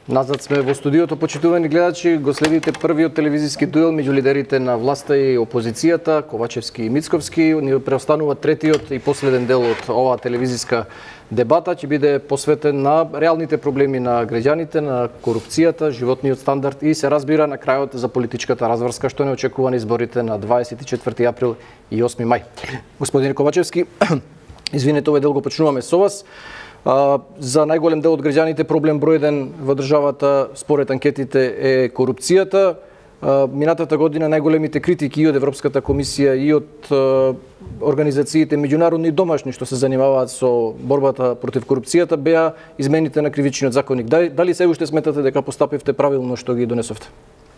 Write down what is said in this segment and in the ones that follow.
Назад сме во студиото, почитувани гледачи, го следите првиот телевизиски дуел меѓу лидерите на власта и опозицијата, Ковачевски и Мицковски. Ни преостанува третиот и последен дел од оваа телевизиска дебата, ќе биде посветен на реалните проблеми на граѓаните, на корупцијата, животниот стандард и се разбира на крајот за политичката разврска што не очекува на изборите на 24 април и 8 мај. Господин Ковачевски, извинете, овој дел го почнуваме со вас. За најголем дел од граѓаните проблем број 1 во државата според анкетите е корупцијата. Минатата година најголемите критики и од Европската комисија и од организациите меѓународни и домашни што се занимаваат со борбата против корупцијата беа измените на кривичниот законник. Дали се уште сметате дека постапивте правилно што ги донесовте?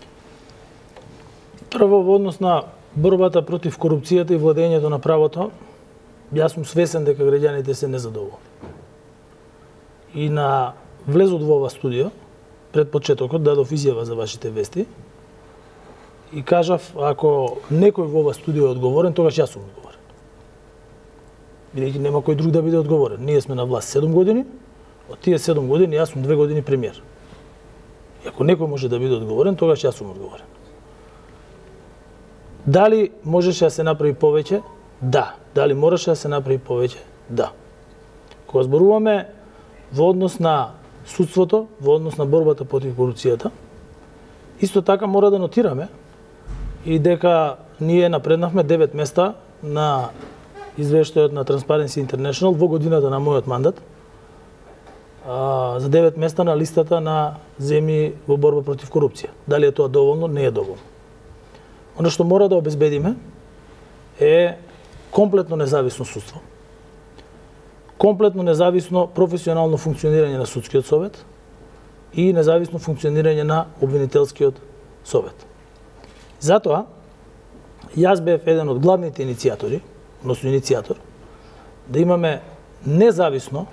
Прво, во однос на борбата против корупцијата и владењето на правото, јас сум свесен дека граѓаните се незадоволни. И на влезот во ова студио, пред почетокот, дадов изјава за вашите вести и кажав, ако некој во ова студио е одговорен, тогаш јас сум одговорен. Бидејќи нема кој друг да биде одговорен. Ние сме на власт 7 години, од тие 7 години јас сум 2 години премиер. И ако некој може да биде одговорен, тогаш јас сум одговорен. Дали можеше да се направи повеќе? Да. Дали мораше да се направи повеќе? Да. Кога зборуваме во однос на судството, во однос на борбата против корупцијата, исто така мора да нотираме и дека ние напреднавме 9 места на извештајот на Transparency International во годината на мојот мандат, за 9 места на листата на земји во борба против корупција. Дали е тоа доволно? Не е доволно. Оно што мора да обезбедиме е комплетно независно судство, комплетно независно професионално функционирање на судскиот совет и независно функционирање на обвинителскиот совет. Затоа, јас бев еден од главните иницијатори, односно иницијатор, да имаме независно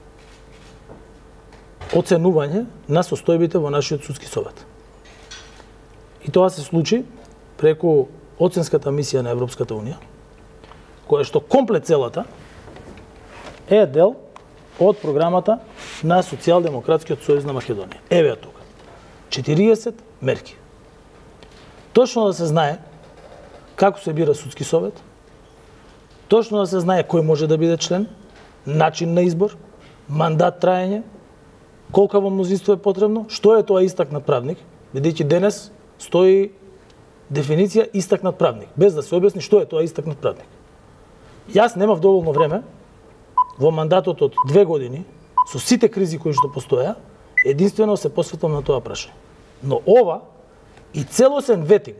оценување на состојбите во нашиот судски совет. И тоа се случи преку оценската мисија на Европската Унија, која што комплет целата е дел од програмата на Социјалдемократскиот сојуз на Македонија. Еве ја тука. 40 мерки. Точно да се знае како се бира судски совет, точно да се знае кој може да биде член, начин на избор, мандат траење, колкаво мнозинство е потребно, што е тоа истакнат правник, бидејќи денес стои дефиниција истакнат правник, без да се објасни што е тоа истакнат правник. Јас немав доволно време во мандатот од 2 години, со сите кризи кои што постоја, единствено се посветам на тоа прашање. Но ова и целосен ветинг,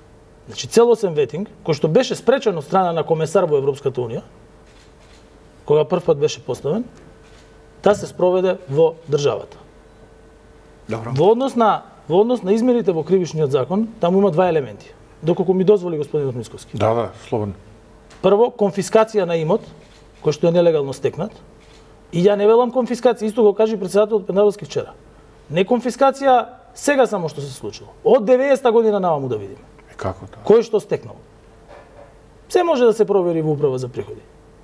кој што беше спречен од страна на комесар во Европската Унија, кога прв пат беше поставен, да се спроведе во државата. Добро. Во однос на измените во кривичниот закон, таму има два елементи. Доколку ми дозволи господинот Мицковски. Да, слободно. Прво, конфискација на имот, кој што е нелегално стекнат. И ја не велам конфискација, исто го кажи председателот Пендаровски вчера. Не конфискација сега само што се случило. Од 90-та година наваму да видиме. Како тоа? Кој што стекнал. Се може да се провери во управа за приходи.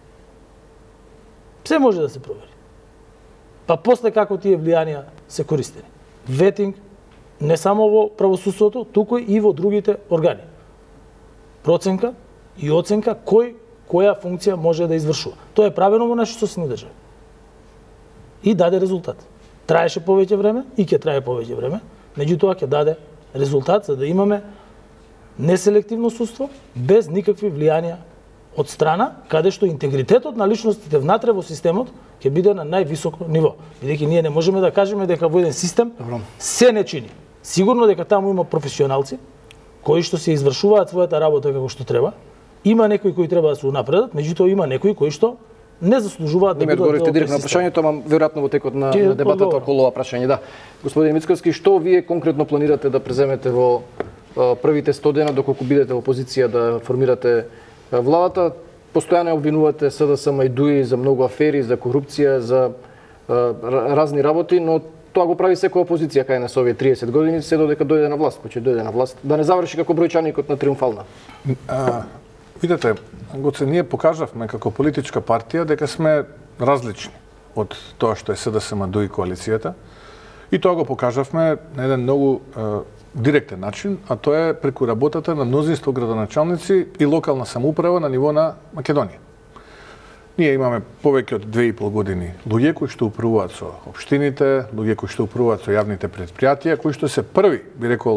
Се може да се провери. Па после како тие влијанија се користени. Ветинг не само во правосудството, туку и во другите органи. Проценка и оценка која функција може да извршува. Тоа е правено во нашите соседни држави. И даде резултат. Траеше повеќе време и ќе трае повеќе време, меѓутоа ќе даде резултат за да имаме неселективно судство без никакви влијанија од страна, каде што интегритетот на личностите внатре во системот ќе биде на највисоко ниво. Бидејќи ние не можеме да кажеме дека во еден систем се не чини. Сигурно дека таму има професионалци кои што се извршуваат својата работа како што треба. Има некои кои треба да се унапредат, меѓутоа има некои кои што не заслужуваат да бидат. Не одговоривте директно на прашањето, ама веројатно во текот на дебатата околу ова прашање, да. Господин Мицковски, што вие конкретно планирате да преземете во првите 100 дена доколку бидете во позиција да формирате владата? Постојано обвинувате СДСМ и ДУИ за многу афери, за корупција, за разни работи, но тоа го прави секоја опозиција кај нас овие 30 години, се додека дојде на власт, кој ќе дојде на власт, да не заврши како бројчаникот на Триумфална. Видете, Гоце, ние покажавме како политичка партија дека сме различни од тоа што е СДСМ, ДУИ коалицијата И тоа го покажавме на еден многу директен начин, а тоа е преку работата на мнозинство градоначалници и локална самоуправа на ниво на Македонија. Ние имаме повеќе од 2,5 години луѓе кои што управуваат со општините, луѓе кои што управуваат со јавните предпријатија, кои што се први, би рекол,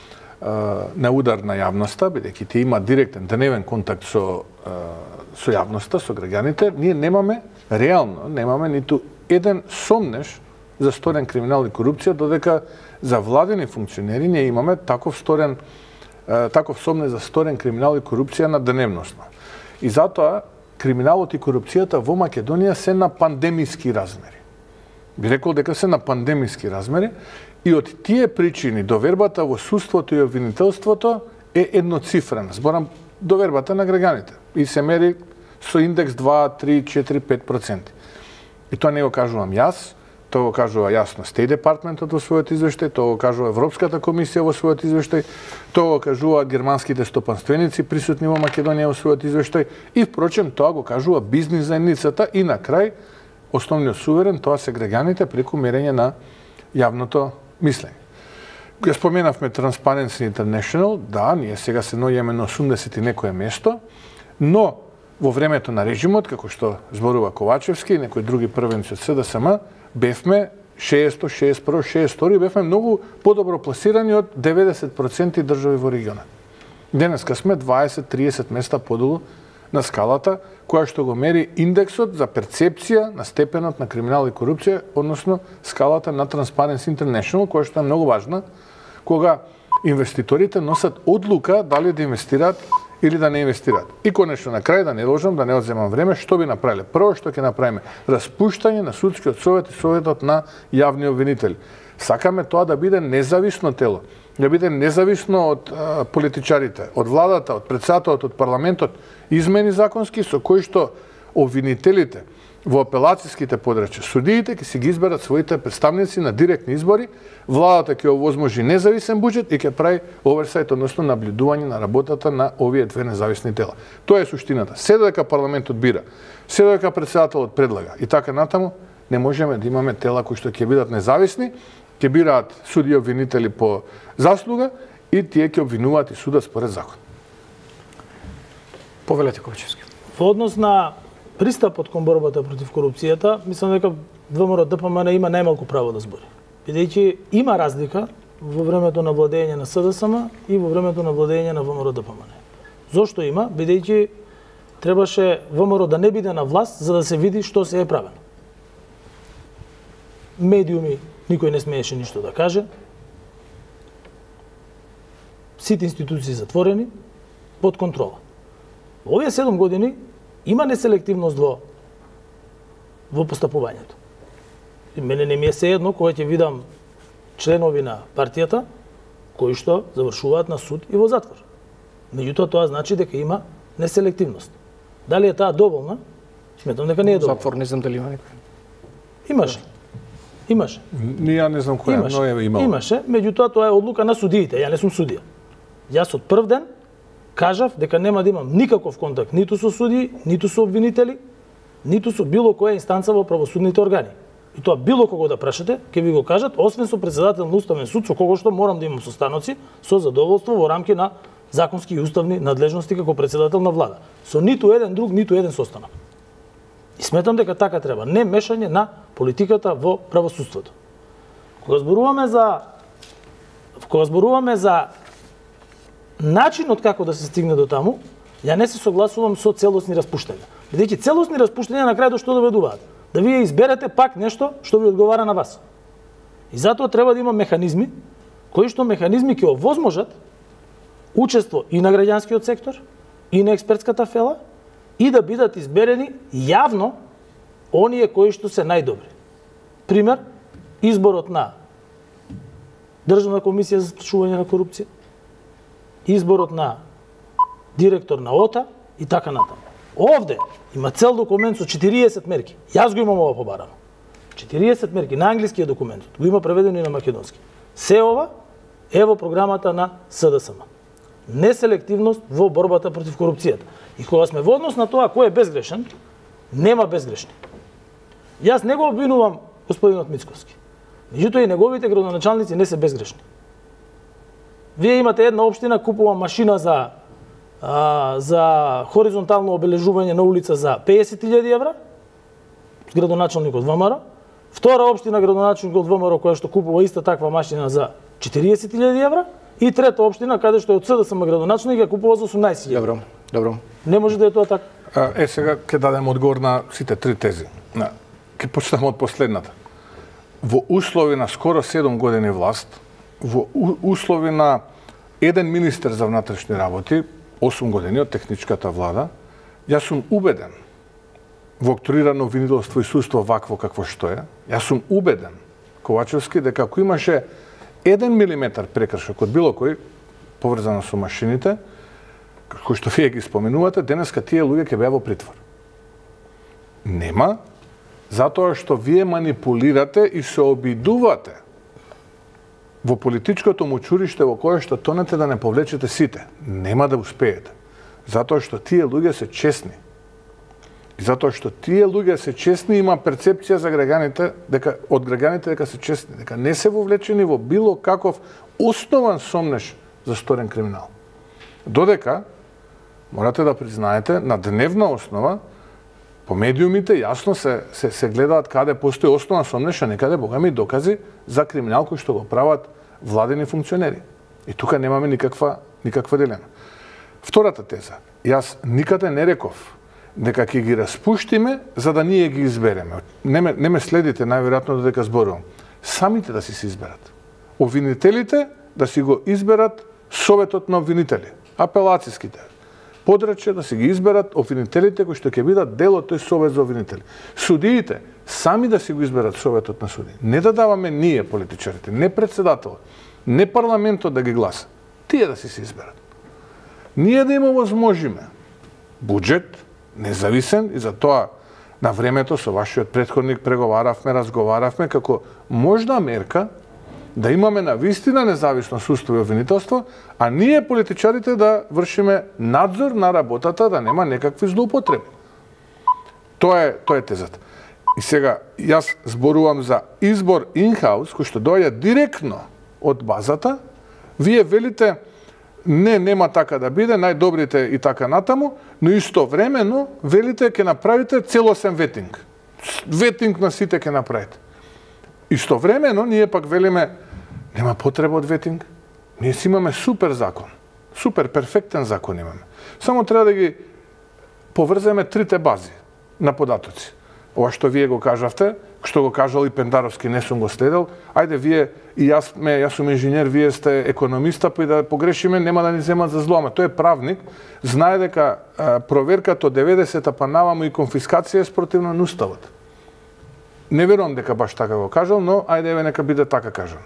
на удар на јавноста, бидејќи тие има директен дневен контакт со јавноста, со граѓаните. Ние немаме ниту еден сомнеш за сторен криминал и корупција, додека за владени функционери ние имаме таков сомнеш за сторен криминал и корупција на дневносно. И затоа криминалот и корупцијата во Македонија се на пандемиски размери. Би рекол дека се на пандемиски размери и од тие причини довербата во судството и обвинителството е едноцифрена. Зборам довербата на граѓаните и се мери со индекс 2, 3, 4, 5%. И тоа не го кажувам јас, тоа го кажува јасно State Departmentот во својот извештај, тоа го кажува Европската комисија во својот извештај, тоа го кажуваат германските стопанственици присутни во Македонија во својот извештај и впрочем тоа го кажува бизнис заедницата и на крај основниот суверен тоа се граѓаните преку мерење на јавното мислење. Ја споменавме Transparency International, да, ние сега се наоѓаме на 80 и некое место, но во времето на режимот, како што зборува Ковачевски и некои други првенци од СДСМ, бевме 600, 61, 62 и бевме многу подобро пласирани од 90% држави во регионот. Денеска сме 20-30 места подолу на скалата, која што го мери индексот за перцепција на степенот на криминал и корупција, односно скалата на Transparency International, која што е многу важна, кога инвеститорите носат одлука дали да инвестираат или да не инвестираат. И конечно на крај да не ложам, да не одземам време, што би направиле? Прво што ќе направиме распуштање на судскиот совет и советот на јавни обвинители. Сакаме тоа да биде независно тело, да биде независно од политичарите, од владата, од претседателот, од парламентот, измени законски со кои што обвинителите во апелацијските подрачја, судиите ќе си ги изберат своите представници на директни избори, владата ќе овозможи независен буџет и ќе прави оверсајт, односно наблюдување на работата на овие две независни тела. Тоа е суштината. Се додека парламентот бира, се додека претседателот предлага и така натаму, не можеме да имаме тела кои што ќе бидат независни, ќе бираат суди и обвинители по заслуга и тие ќе обвинуваат и судат според закон. Повелете, Ковачевски. Во однос на пристапот кон борбата против корупцијата, мислам дека ВМРО ДПМН има најмалку право да збори. Бидејќи има разлика во времето на владење на СДСМ и во времето на владење на ВМРО ДПМН. Зошто има? Бидејќи требаше ВМРО да не биде на власт за да се види што се е правено. Медиуми никој не смееше ништо да каже. Сите институции затворени, под контрола. Во овие 7 години има неселективност во постапувањето. И мене не ми е сеедно кога ќе видам членови на партијата кои што завршуваат на суд и во затвор. Меѓутоа тоа значи дека има неселективност. Дали е таа доволна? Сметам дека не е доволна. Затвор не знам дали има некој. Имаше. Ја не знам која, но е имало. Имаше, меѓутоа тоа е одлука на судиите. Ја не сум судија. Јас од прв ден кажав дека нема да имам никаков контакт ниту со судии, ниту со обвинители, ниту со било која инстанца во правосудните органи. И тоа било кого да прашате, ќе ви го кажат, освен со председател на Уставен суд, со кого што морам да имам состаноци, со задоволство во рамки на законски и уставни надлежности како председател на влада. Со ниту еден друг, ниту еден состанок. И сметам дека така треба, не мешање на политиката во правосудството. Кога зборуваме за начинот како да се стигне до таму, ја не се согласувам со целосни распуштања. Бидејќи целосни распуштања на крај до што доведуваат? Да вие изберете пак нешто што ви одговара на вас. И затоа треба да има механизми, кои што механизми ќе овозможат учество и на граѓанскиот сектор, и на експертската фела, и да бидат изберени јавно оние кои што се најдобри. Пример, изборот на Државна комисија за спречување на корупција, изборот на директор на ОТА и така натаму. Овде има цел документ со 40 мерки. Јас го имам ова побарано. 40 мерки на англиски е документот. Го има преведено и на македонски. Се ова е во програмата на СДСМ. Неселективност во борбата против корупцијата. И кога сме во однос на тоа кој е безгрешен, нема безгрешни. Јас не го обвинувам господинот Мицковски. Меѓутоа и неговите градоначалници не се безгрешни. Вие имате една општина купува машина за хоризонтално обележување на улица за 50.000 евра, градоначалник од ВМРО. Втора општина градоначалник од ВМРО која што купува иста таква машина за 40.000 евра. И трета општина каде што е од СДСМ градоначалник ја купува за 18.000. Добро. Не може да е тоа така. Сега ќе дадем одговор на сите три тези. Ќе почнеме од последната. Во услови на скоро 7 години власт, во услови на еден министер за внатрешни работи, 8 години од техничката влада, јас сум убеден во актуирано обвинителство и судство вакво какво што е. Јас сум убеден, Ковачевски, дека ако имаше 1 милиметар прекршок од било кој поврзано со машините, кои што вие ги споменувате, денеска тие луѓе ќе беа во притвор. Нема, затоа што вие манипулирате и се обидувате во политичкото мочуриште во кое што тонете да не повлечете сите. Нема да успеете. Затоа што тие луѓе се честни. И затоа што тие луѓе се честни, има перцепција за граѓаните, од граѓаните дека се честни, дека не се вовлечени во било каков основан сомнеш за сторен криминал. Додека, морате да признаете, на дневна основа, по медиумите јасно се гледаат каде постои основан сомнеш, а некаде богами докази за криминал кој што го прават владени функционери. И тука немаме никаква дилема. Втората теза. Јас никаде не реков дека ќе ги распуштиме за да ние ги избереме. Не ме следите најверојатно додека зборувам. Самите да се изберат. Обвинителите да си го изберат советот на обвинители. Апелацијските подрачја да си ги изберат обвинителите кои што ќе бидат дел од тој совет за обвинители. Судиите сами да си го изберат советот на суди. Не да даваме ние политичарите, не председателот, не парламентот да ги гласа. Тие да си се изберат. Ние да им овозможиме буџет независен и за тоа на времето со вашиот претходник преговаравме, разговаравме како можна мерка да имаме навистина независно судство и обвинителство, а ние политичарите да вршиме надзор на работата, да нема некакви злоупотреби. Тоа е тезата. И сега јас зборувам за избор in-house кој што доаѓа директно од базата. Вие велите нема така да биде, најдобрите и така натаму, но истовремено велите ќе направите целосен ветинг. Ветинг на сите ќе направите. Истовремено ние пак велиме нема потреба од ветинг. Ние си имаме супер закон. Супер перфектен закон имаме. Само треба да ги поврземе трите бази на податоци. Ова што вие го кажавте, што го кажал и Пендаровски, не сум го следел. Ајде вие и јас сум инженер, вие сте економиста, па и да погрешиме нема да ни земат за зло. Тој е правник, знае дека проверката од 90-та па наваму и конфискација е спротивно на уставот. Не верувам дека баш така го кажал, но ајде нека биде така кажано.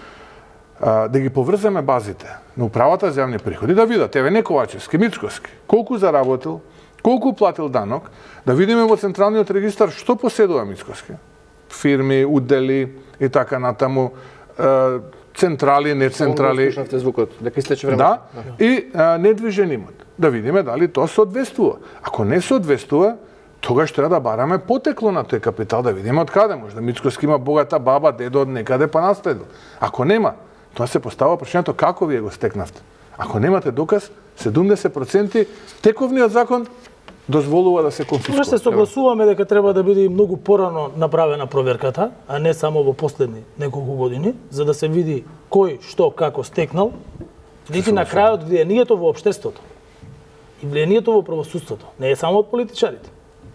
Да ги поврземе базите на управата за јавни приходи, да видат, не Ковачевски, Мицковски, колку заработил, колку платил данок, да видиме во Централниот регистар што поседува Мицковски. Фирми, удели и така натаму, централи, не централи. Слушнавте звукот, дека истече време. Да, и недвижен имот. Да видиме дали тоа соодветствува. Ако не соодветствува, тогаш треба да бараме потекло на тој капитал, да видиме од каде. Можда Мицковски има богата баба, дедо од некаде па наследил. Ако нема, тоа се постава прашањето како вие го стекнавте. Ако немате доказ, 70% тековниот закон дозволува да се конфискува. Може се согласуваме дека треба да биде многу порано направена проверката, а не само во последни неколку години, за да се види кој, што, како стекнал, бидејќи на крајот влијанието во општеството и влијанието во правосудството не е само од политичарите.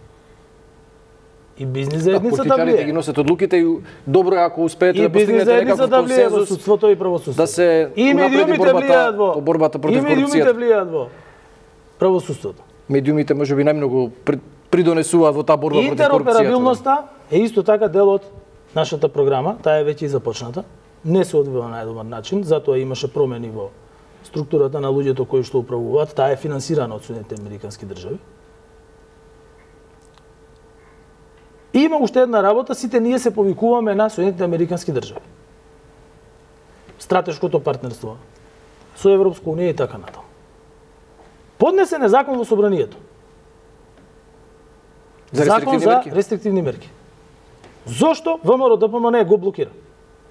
И бизнис заедницата влие. Политичарите ги носат одлуките и добро е ако успеете да постигнете некаков консензус во судството и правосудството. Да се унапреди борбата против корупцијата. И медиумите влијаат во правосудството. Медиумите можеби најмногу придонесуваат во таа борба против корупцијата. Интероперабилноста е исто така дел од нашата програма, таа е веќе и започната. Не се одвива на најдобар начин, затоа имаше промени во структурата на луѓето кои што управуваат, таа е финансирана од Соединетите американски држави. И има уште една работа, сите ние се повикуваме на Соединетите американски држави. Стратешкото партнерство со Европска унија и така натаму. Поднесен е закон во собранието. За закон рестриктивни мерки? За рестриктивни мерки. Зошто ВМРО ДПМН го блокира?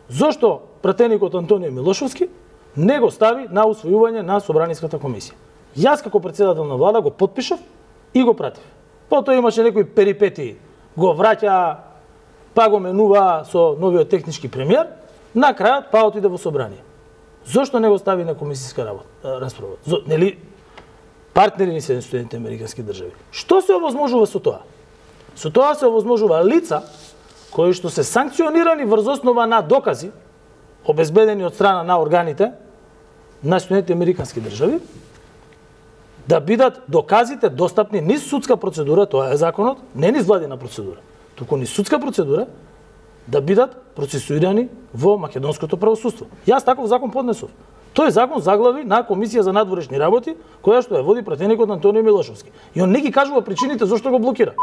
Зошто пратеникот Антонио Милошовски не го стави на усвојување на Собраниската комисија? Јас како председател на влада го потпишав и го пратив. Потоа имаше некои перипетии. Го враќа, па го менува со новиот технички премиер, на крајот па отиде во собрание. Зошто не го стави на комисијска расправа? Нели партнери ни се Соединетите Американски држави. Што се овозможува со тоа? Со тоа се овозможува лица кои што се санкционирани врз основа на докази обезбедени од страна на органите на Соединетите Американски држави, да бидат доказите достапни низ судска процедура, тоа е законот, не низ владина процедура, туку низ судска процедура, да бидат процесуирани во македонското правосудство. Јас таков закон поднесов. Тој закон заглави на Комисија за надворешни работи, која што ја води пратеникот Антонио Милошовски. И он не ги кажува причините зошто го блокира.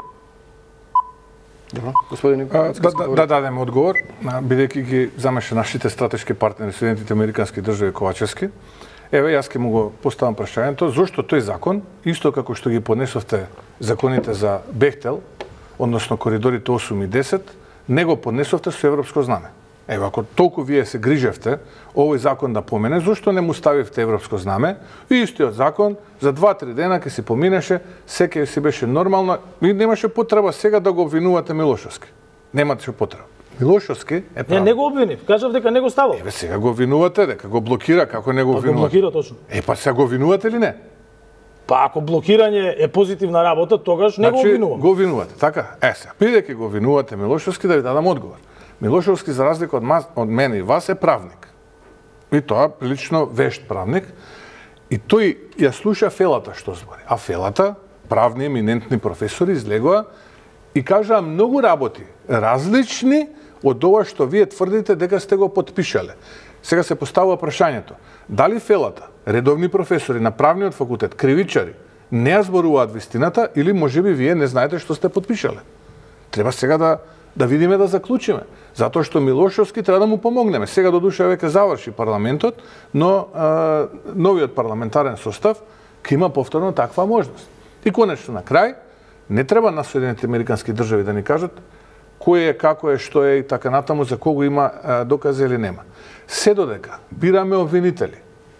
Господин да дадеме одговор, бидејќи ги замеша нашите стратешки партнери Соединетите Американски држави Ковачевски. Еве, јас ќе му го поставам прашањето, зошто тој закон, исто како што ги поднесовте законите за Бехтел, односно коридорите 8 и 10, не го поднесовте со европско знаме. Еве, ако толку вие се грижевте овој закон да помене, зошто не му ставивте европско знаме? И истиот закон за 2-3 дена ќе си поминеше, секој си беше нормално и немаше потреба сега да го обвинувате Милошовски. Немате потреба. Милошовски е правил. Не го обвинив, кажав дека не го ставал. Еве, сега го обвинувате, дека го блокира, како не го обвинувате? Го блокира точно. Па сега го обвинувате или не? Па ако блокирање е позитивна работа, тогаш не го обвинувам. Го обвинувате, така? Сега, бидејќи го обвинувате Милошовски, да ви дадам одговор. Милошовски, за разлика од мене и вас, е правник. И тоа прилично вешт правник. И тој ја слуша Фелата што збори. А Фелата, правни еминентни професори, излегоа и кажаа многу работи, различни од ова што вие тврдите дека сте го потпишале. Сега се поставува прашањето, дали Фелата, редовни професори на правниот факултет, кривичари, не ја зборуваат вистината или можеби вие не знаете што сте потпишале? Треба сега да видиме, да заклучиме. Затоа што Милошовски треба да му помогнеме. Сега до душа веќе заврши парламентот, но новиот парламентарен состав ќе има повторно таква можност. И конечно на крај, не треба на Соединетите Американски држави да ни кажат кој е, како е, што е и така натаму, за кого има докази или нема. Се додека бираме обвинители,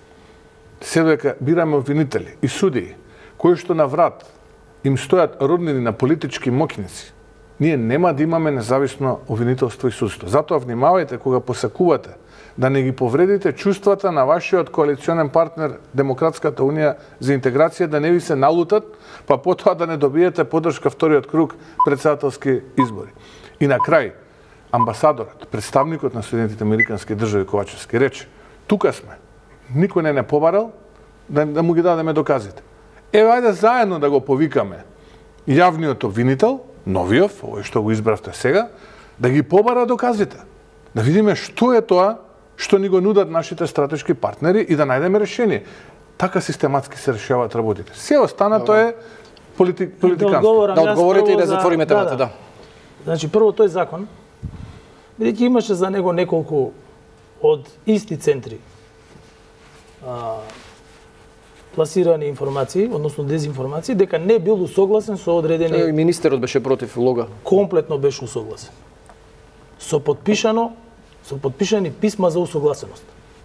и судии, кои што на врат им стојат роднини на политички моќници, ние нема да имаме независно обвинителство и судство. Затоа внимавајте кога посакувате да не ги повредите чувствата на вашиот коалиционен партнер Демократската унија за интеграција, да не ви се налутат, па потоа да не добиете поддршка вториот круг председателски избори. И на крај, амбасадорот, представникот на Соединетите Американски држави Ковачевски рече, тука сме, никој не побарал да му ги дадеме доказите. Еве, ајде заедно да го повикаме јавниот обвинител, новиот, овој што го избравте сега, да ги побара доказите. Да видиме што е тоа што ни го нудат нашите стратешки партнери и да најдеме решение. Така систематски се решаваат работите. Се останато е политиканство. Да одговорите и да затвориме темата, да. Значи, прво тој закон, бидејќи имаше за него неколку од исти центри пласирани информации, односно дезинформации, дека не бил усогласен со одредени... Министерот беше против лога. Комплетно беше усогласен. Со подпишани писма за усогласеност.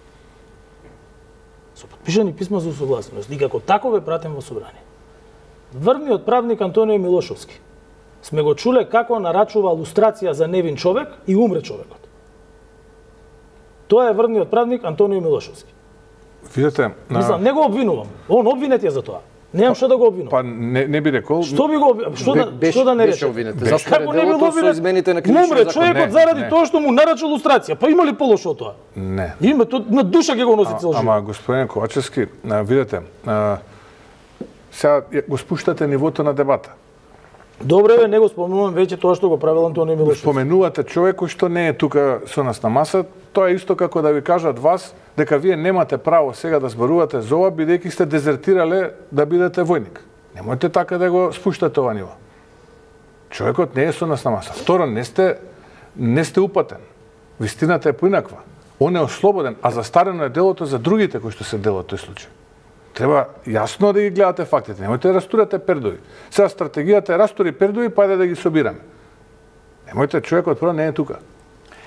И како таков е пратен во собрание. Врвниот правник Антонио Милошовски. Сме го чуле како нарачува лустрација за невин човек и умре човекот. Тоа е врвниот правник Антонио Милошовски. Видете, мислам, не го обвинувам. Он обвинет ја за тоа. Немам што да го обвинувам. Па не би рекол. Што би го што да не рече? Застаре делото со измените на кривичниот закон. Умре човекот заради тоа што му нарача лустрација. Па има ли полошо од тоа? Не. Има, на душа ќе го носи цел живот. Ама господин Ковачевски, видете, сега го спуштате нивото на дебата. Добре, не го спомнувам веќе тоа што го правил Антонио Милошовски. Споменувате човек кој што не е тука со нас на маса, тоа е исто како да ви кажат вас дека вие немате право сега да зборувате за ова, бидејќи сте дезертирале да бидете војник. Немојте така да го спуштате ова ниво. Човекот не е со нас на маса. Второ, не сте упатен. Вистината е поинаква. Он е ослободен, а застарено е делото за другите кои што се делат тој случај. Треба јасно да ги гледате фактите. Немојте да растурате пердови. Сега стратегијата е растури пердови, па да ги собираме. Немојте, човекот прво не е тука.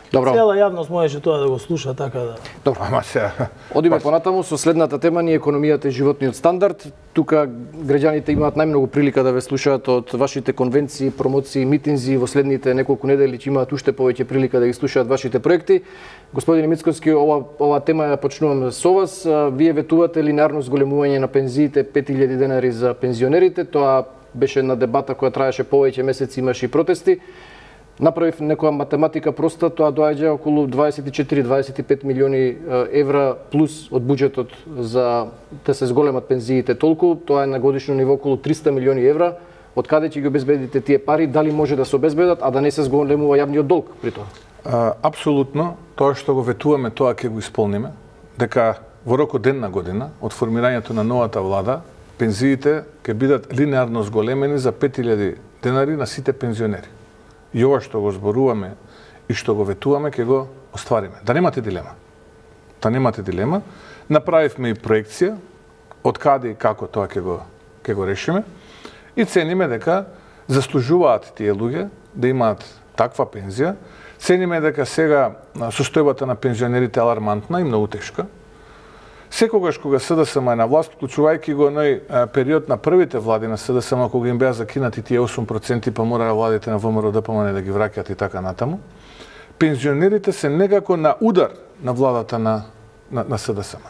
Добро. Цела јавност можеше тоа да го слуша, така да... Добро. Ама се... Одиме понатаму со следната тема, ни економијата и животниот стандард. Тука граѓаните имаат најмногу прилика да ве слушаат од вашите конвенции, промоции, митинзи. Во следните неколку недели ќе имаат уште повеќе прилика да ги слушаат вашите проекти. Господин Мицковски, ова тема ја почнувам со вас. Вие ветувате линеарно зголемување на пензиите 5000 денари за пензионерите. Тоа беше една дебата која траеше повеќе месеци, имаше и протести. Направив некоја математика проста, тоа доаѓа околу 24-25 милиони евра плюс од буџетот за да се зголемат пензиите толку, тоа е на годишно ниво околу 300 милиони евра. Од каде ќе ги обезбедите тие пари, дали може да се обезбедат, а да не се зголемува јавниот долг при тоа? Апсолутно, тоа што го ветуваме, тоа ќе го исполниме, дека во рок од една година од формирањето на новата влада, пензиите ќе бидат линеарно зголемени за 5000 денари на сите пензионери. И ова што го зборуваме и што го ветуваме, ќе го оствариме. Да немате дилема. Да немате дилема. Направивме и проекција од каде и како тоа ќе го решиме и цениме дека заслужуваат тие луѓе да имаат таква пензија. Цениме дека сега состојбата на пензионерите е алармантна и многу тешка. Секогаш кога СДСМ е на власт, вклучувајќи го оној период на првите влади на СДСМ, кога им беа закинати тие 8% па мораа владите на ВМРО ДПМН да ги враќаат и така натаму, пензионерите се некако на удар на владата на СДСМ.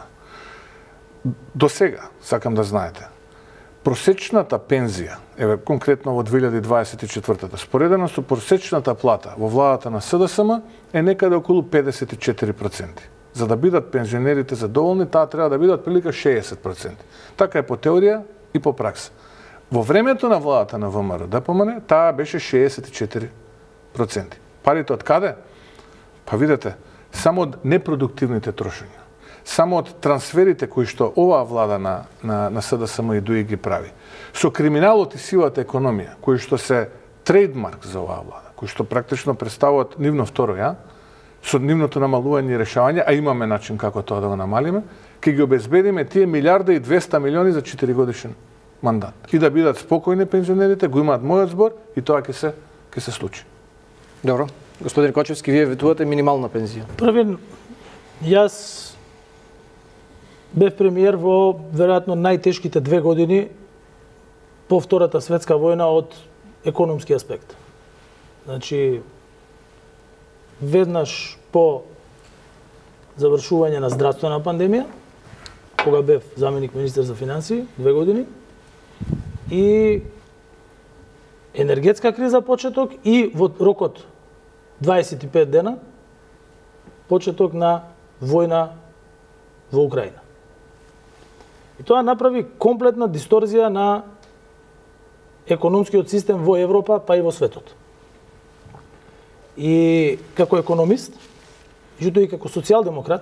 До сега, сакам да знаете, просечната пензија, еве конкретно во 2024-та, споредено со просечната плата во владата на СДСМ е некаде околу 54%. За да бидат пензионерите задоволни, таа треба да бидат прилика 60%. Така е по теорија и по пракса. Во времето на владата на ВМРО ДПМН, таа беше 64%. Парите од каде? Па видете, само од непродуктивните трошења, само од трансферите кои што оваа влада на СДСМ и ДУИ ги прави, со криминалот и сивата економија, кои што се трейдмарк за оваа влада, кои што практично представуваат нивно второ ја, со нивното намалување и решавање, а имаме начин како тоа да го намалиме, ќе ги обезбедиме тие 1.200 милиони за 4 годишен мандат. И да бидат спокојни пензионерите, го имаат мојот збор и тоа ќе се случи. Добро. Господин Кочевски, вие ветувате минимална пензија. Првин, јас бев премиер во веројатно најтешките 2 години по Втората светска војна од економски аспект. Значи, веднаш по завршување на здравствена пандемија, кога бев заменик министер за финансии, 2 години, и енергетска криза почеток и во рокот 25 дена почеток на војна во Украина. И тоа направи комплетна дисторзија на економскиот систем во Европа, па и во светот. И како економист, меѓутоа и како социјалдемократ,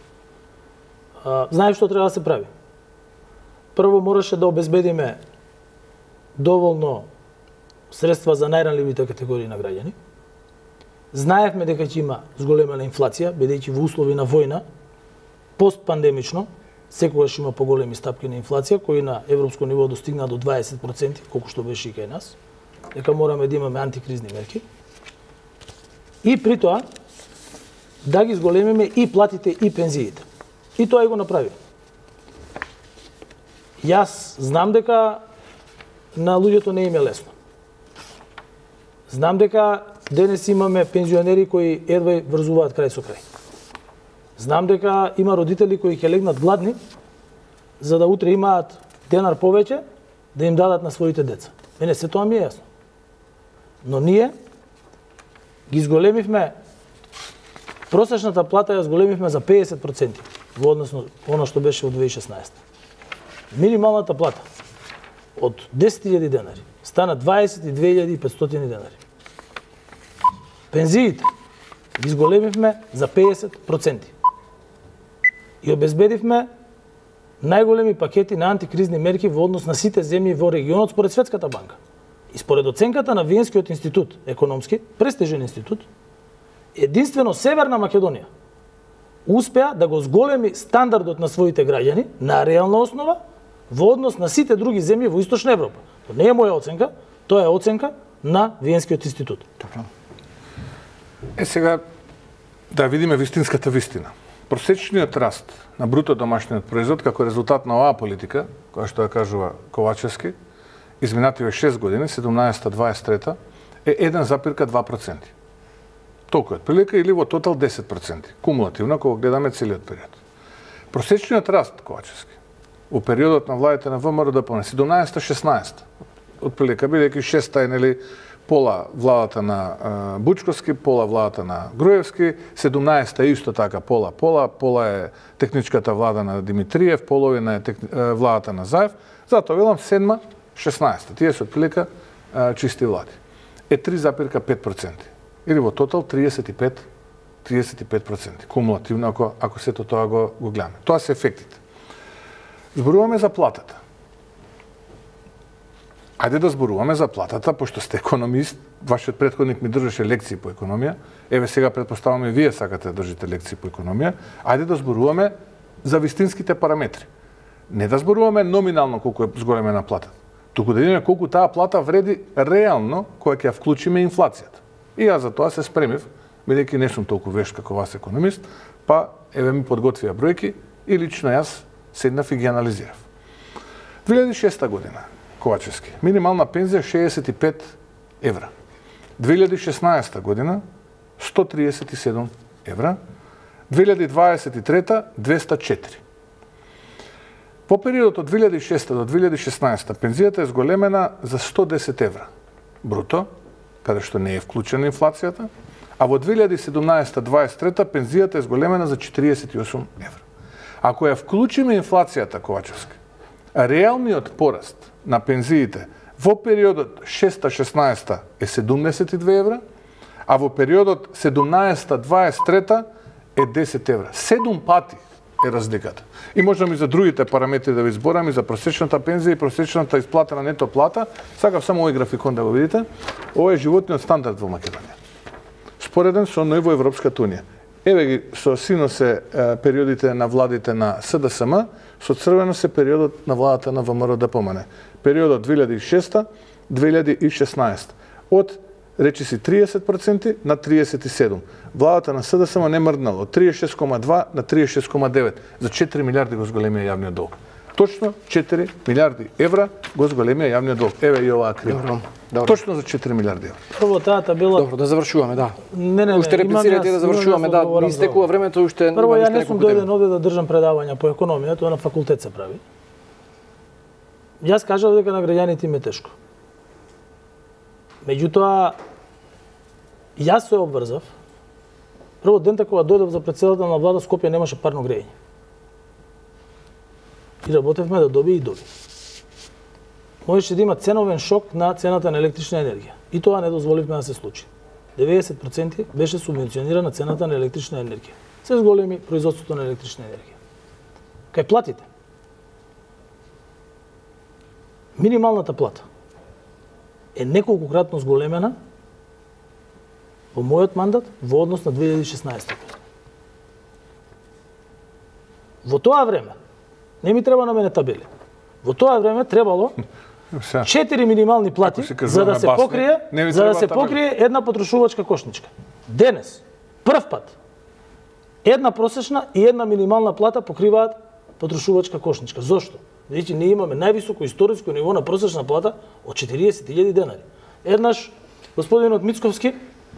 знаев што треба да се прави. Прво мораше да обезбедиме доволно средства за најранливите категории на граѓани. Знаевме дека ќе има зголемена инфлација, бидејќи во услови на војна, постпандемично, секогаш има поголеми стапки на инфлација, кои на европско ниво достигна до 20%, колку што беше и кај нас, дека мораме да имаме антикризни мерки. И при тоа, да ги зголемиме и платите и пензиите. И тоа и го направи. Јас знам дека на луѓето не им е лесно. Знам дека денес имаме пензионери кои едва врзуваат крај со крај. Знам дека има родители кои ќе легнат гладни, за да утре имаат денар повеќе да им дадат на своите деца. Мене се тоа ми е јасно. Но ние ги зголемивме, просечната плата ја зголемивме за 50% во однос на оно што беше во 2016. Минималната плата од 10.000 денари стана 22.500 денари. Пензиите ги зголемивме за 50%. И обезбедивме најголеми пакети на антикризни мерки во однос на сите земји во регионот според Светската банка. И според оценката на Виенскиот институт, економски, престижен институт, единствено Северна Македонија успеа да го зголеми стандардот на своите граѓани на реална основа во однос на сите други земји во Источна Европа. Тоа не е моја оценка, тоа е оценка на Виенскиот институт. Сега, да видиме вистинската вистина. Просечниот раст на бруто домашниот производ како резултат на оваа политика, која што ја кажува Ковачевски, изминативе 6 години, 17-23, е 1,2%. Толку е прилика или во тотал 10%, кумулативно кога гледаме целиот период. Просечниот раст, Ковачевски, во периодот на владите на ВМРО ДПМНЕ, 17-16, отприлика бидејќи 6 е нели пола владата на Бучковски, пола владата на Груевски, 17 е исто така пола е техничката влада на Димитриев, половина е владата на Заев, затоа велам 7-16. Тие се отприлика чисти влади. Е 3,5%. Или во тотал 35% кумулативно ако сето тоа го гледаме. Тоа се ефектите. Зборуваме за платата. Ајде да зборуваме за платата, пошто сте економист, вашиот претходник ми држеше лекции по економија, еве сега претпоставаме вие сакате да држите лекции по економија, ајде да зборуваме за вистинските параметри. Не да зборуваме номинално колку е зголемена платата, туку да видиме колку таа плата вреди реално кога ќе ја вклучиме инфлацијата. И јас за тоа се спремив, бидејќи не сум толку вешт како вас економист, па еве ми подготвија бројки и лично јас седнав и ги анализирав. 2006 година, Ковачевски, минимална пензија 65 евра. 2016 година 137 евра. 2023 204. По периодот од 2006 до 2016 пензијата е зголемена за 110 евра бруто, каде што не е вклучена инфлацијата, а во 2017-2023 пензијата е зголемена за 48 евра. Ако ја вклучиме инфлацијата, Ковачевска, реалниот пораст на пензиите во периодот 6-16 е 72 евра, а во периодот 17-23 е 10 евра. 7 пати е разликата. И можам и за другите параметри да ви зборам, и за просечната пензија и просечната исплатена нето плата. Сакав само овој графикон да го видите. Ова е животниот стандард во Македонија. Спореден со ној во Европската унија. Еве ги со сино се периодите на владите на СДСМ, со црвено се периодот на владата на ВМРО ДПМНЕ. Периодот 2006-2016. Од речиси 30% на 37%. Владата на СДСМ не мрднала од 36,2 на 36,9. За 4 милиарди го зголемија јавниот долг. Точно 4 милиарди евра го зголемија јавниот долг. Еве и оваа крива. Точно за 4 милиарди евра. Прво таа табела. Добро, да завршуваме, да. Не, уште реплицирате да завршуваме, да. Ни истекува времето, уште прво ја не сум дојден овде да држам предавања по економија, тоа на факултет се прави. Јас кажав дека на граѓаните им е тешко. Меѓутоа, јас се обврзав. Прво дента кога дојдов за претседател на влада, Скопје немаше парно грејење. И работевме да доби и доби. Можеше да има ценовен шок на цената на електрична енергија. И тоа не дозволивме да се случи. 90% беше субвенционирана цената на електрична енергија. Се зголеми производството на електрична енергија. Кај платите. Минималната плата е неколкократно зголемена во мојот мандат во однос на 2016 година. Во тоа време, не ми треба на мене табели, во тоа време требало 4 минимални плати за да се покрие една потрошувачка кошничка. Денес, прв пат, една просечна и една минимална плата покриваат потрошувачка кошничка. Зошто? Значи, ние имаме највисоко историско ниво на просечна плата од 40.000 денари. Еднаш, господинот Мицковски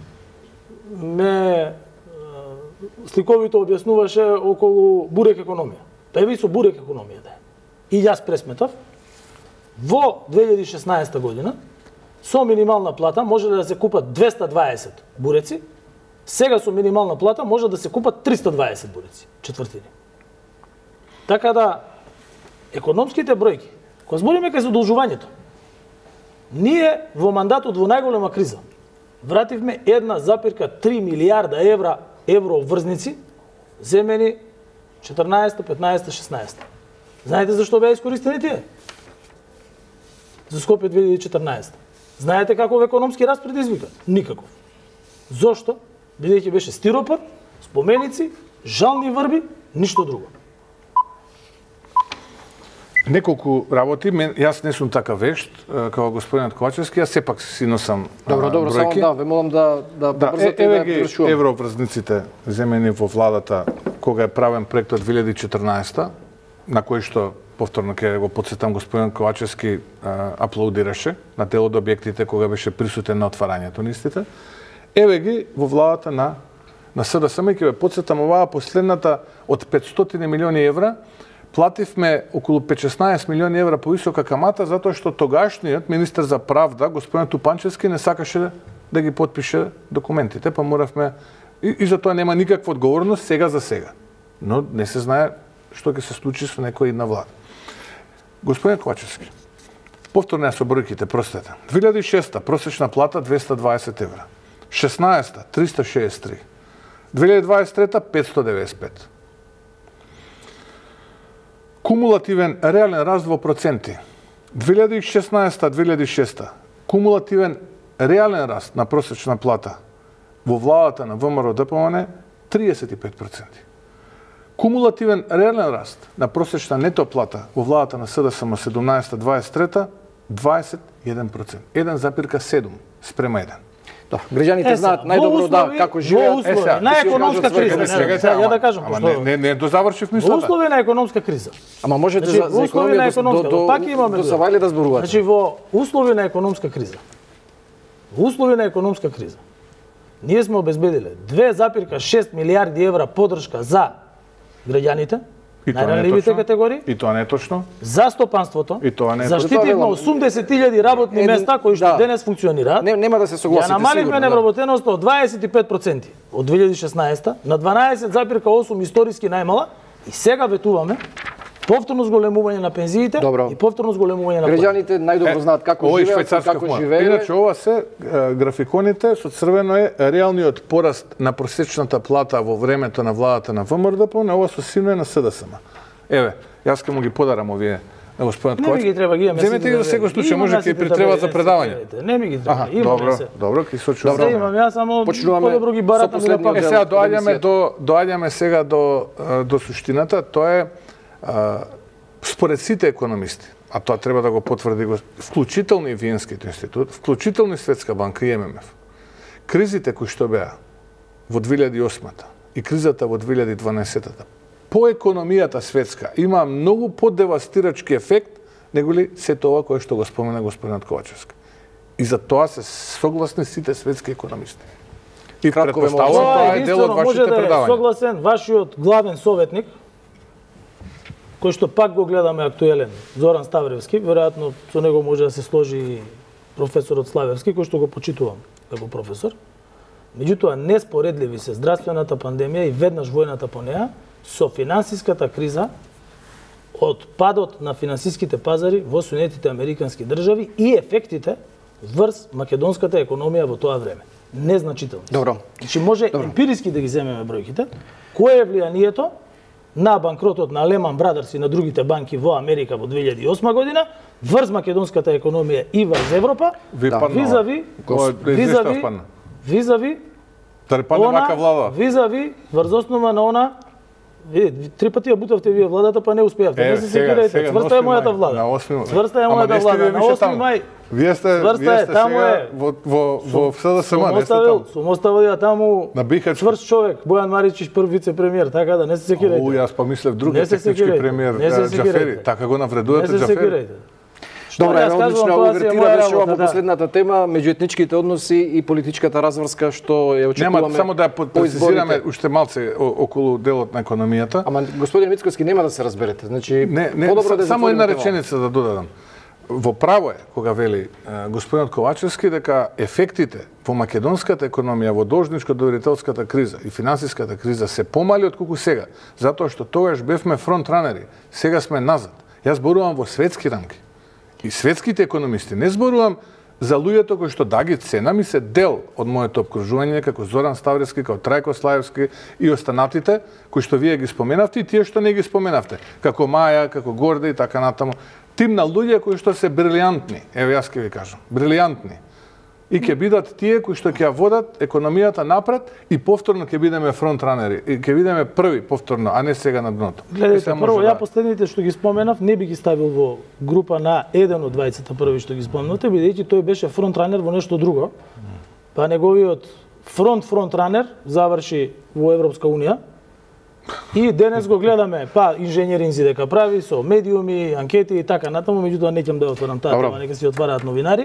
ме сликовито објаснуваше околу бурек економија. Па еве и со бурек економија да е. И јас пресметав, во 2016 година, со минимална плата може да се купат 220 буреци, сега со минимална плата може да се купат 320 буреци, четвртини. Така да, економските бројки, кога збориме кај задолжувањето, ние во мандатот во најголема криза вративме 1,3 милиарда евро врзници, земени 14, 15, 16. Знаете зашто беа искористени тие? За Скопје 2014. Знаете каков економски раст предизвика? Никаков. Зошто? Бидејќи беше стиропор, споменици, жални врби, ништо друго. неколку работи. Јас не сум така вешт како господинот Ковачевски, јас сепак си носам Добро, само да, ве молам да побрзате и да завршуваме. Евроврзниците земени во владата кога е правен проектот 2014, на кој што повторно ќе го потсетам господин Ковачевски аплаудираше на дел од објектите кога беше присутен на отварањето на истите. Еве ги во владата на СДСМ и ќе ве потсетам оваа последната од 500 милиони евра плативме околу 5-16 милиони евра повисока камата затоа што тогашниот министер за правда господин Тупанчевски не сакаше да ги потпише документите, па моравме и за тоа нема никаква одговорност сега за сега. Но не се знае што ќе се случи со некој една влада. Господин Ковачевски, повторно ја со бројките, простете. 2006 просечна плата 220 евра. 16 363. 2023 595. Кумулативен реален раст во проценти. 2016-2006 кумулативен реален раст на просечна плата во владата на ВМРО ДПМН 35%. Кумулативен реален раст на просечна нето плата во владата на СДСМ 17-23 21%. 1,7 спрема 1. Да, граѓаните знаат најдобро како живеат. На економска криза. Ја да кажам, не дозавршив мислата. Во услови на економска криза. Ама можете за економија до завајле да зборувате. Значи во услови на економска криза. Во услови на економска криза. Ние сме обезбедиле 2,6 милиарди евра поддршка за граѓаните, најранливите категории. И тоа не е точно. За стопанството. И тоа не е точно. Заштитивме 80.000 работни места кои што денес функционираат. Нема да се согласите. Ја намаливме невработеноста од 25% од 2016 на 12,8 историски најмала и сега ветуваме повторно зголемување на пензиите и повторно зголемување на платите. Граѓаните најдобро знаат како живеат, Иначе ова се графиконите со црвено е реалниот пораст на просечната плата во времето на владата на ВМРО, ова со сино е на СДСМ. Еве, јас ќе му ги подарам овие на господинот Ковач. Не ми ги треба, ги имаме. Земете ги за секој случај, може ќе притреба за предавање. Не ми ги треба, имаме се. Добро, ќе сочувам. Добро, имам, јас само подобро ги баратам и на пак. Сега доаѓаме сега до суштината, тоа е според сите економисти, а тоа треба да го потврди вклучително и Виенскиот институт, вклучително и Светска банка и ММФ. Кризите кои што беа во 2008-та и кризата во 2012-та по економијата светска има многу подевастирачки ефект неголи сето ова кое што го спомена господинот Ковачевски. И за тоа се согласни сите светски економисти. И претпоставувам тоа е дел од вашите предавања. Согласен вашиот главен советник, кој што пак го гледаме актуелен, Зоран Ставревски, веројатно со него може да се сложи и професорот Славевски, кој што го почитувам како професор. Меѓутоа, неспоредливи се здравствената пандемија и веднаш војната по неа со финансиската криза од падот на финансиските пазари во Соединетите Американски држави и ефектите врз македонската економија во тоа време. Незначителни. Добро. Значи може емпириски да ги земеме бројките. Кое е влијанието на банкротот на Lehman Brothers и на другите банки во Америка во 2008 година врз македонската економија и врз Европа, визави врз основа на она. Три пати ја бутавте вие владата, па не успеавте. Не се секирате. Цврста е мојата влада. Цврста е мојата влада. На 8 мај. Вие сте сега во СДСМ, не сте таму. Сум оставил таму цврст човек, Бојан Маричич, прв вице-премиер, така да не се секирате. Јас па мислев другиот технички премиер Џафери, така го навредувате Џафери. Добре, одлична увертира беше ова по последната тема, меѓуетничките односи и политичката разврска што ја очекуваме. Нема само да ја прецизираме уште малце околу делот на економијата. Ама господин Мицковски нема да се разберете. Значи, подобро да само една реченица да додадам. Во право е кога вели господинот Ковачевски дека ефектите во македонската економија во должничко-доверителската криза и финансиската криза се помали отколку сега, затоа што тогаш бевме фронтранери, сега сме назад. Јас зборувам во светски рамки. И светските економисти, не зборувам за луѓето кои што да ги ценам и се дел од моето обкружување како Зоран Ставревски, како Трајко Слаевски и останатите кои што вие ги споменавте и тие што не ги споменавте, како Маја, како Горде и така натаму. Тим на луѓе кои што се брилијантни, еве јас ќе ви кажам, брилијантни. и ќе бидат тие кои што ќе ја водат економијата напред и повторно ќе бидеме фронтранери. И ќе бидеме први повторно, а не сега на дното. Гледайте, прво ја последните што ги споменав не би ги ставил во група на еден од двајцата први што ги спомнате, бидејќи тој беше фронтранер во нешто друго. Па неговиот фронтранер заврши во Европска унија. И денес го гледаме, па инженеринзи дека прави со медиуми, анкети и така натаму, меѓутоа не ќе да отворам таа тема, нека си отвараат новинари.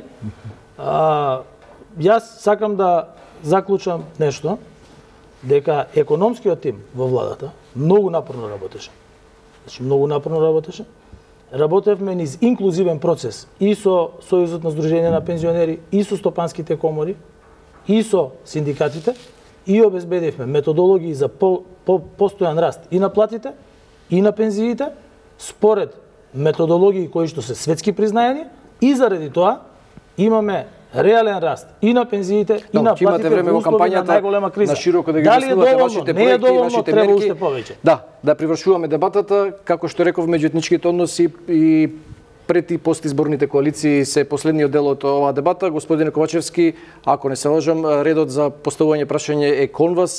Јас сакам да заклучам нешто, дека економскиот тим во владата многу напорно работеше. Значи многу напорно работеше. Работевме низ инклузивен процес и со Сојузот на Сдружение на пензионери, и со стопанските комори, и со синдикатите, и обезбедивме методологии за постојан раст и на платите, и на пензиите, според методологии кои што се светски признаени, и заради тоа имаме реален раст и на пензиите, и на платите во услови на најголема криза. На широко да ги објаснувате вашите проекти и вашите мерки. Да привршуваме дебатата, како што реков, меѓуетничките односи и пред и постизборните коалиции се последниот дел од оваа дебата. Господине Ковачевски, ако не се лажам, редот за поставување прашање е кон вас.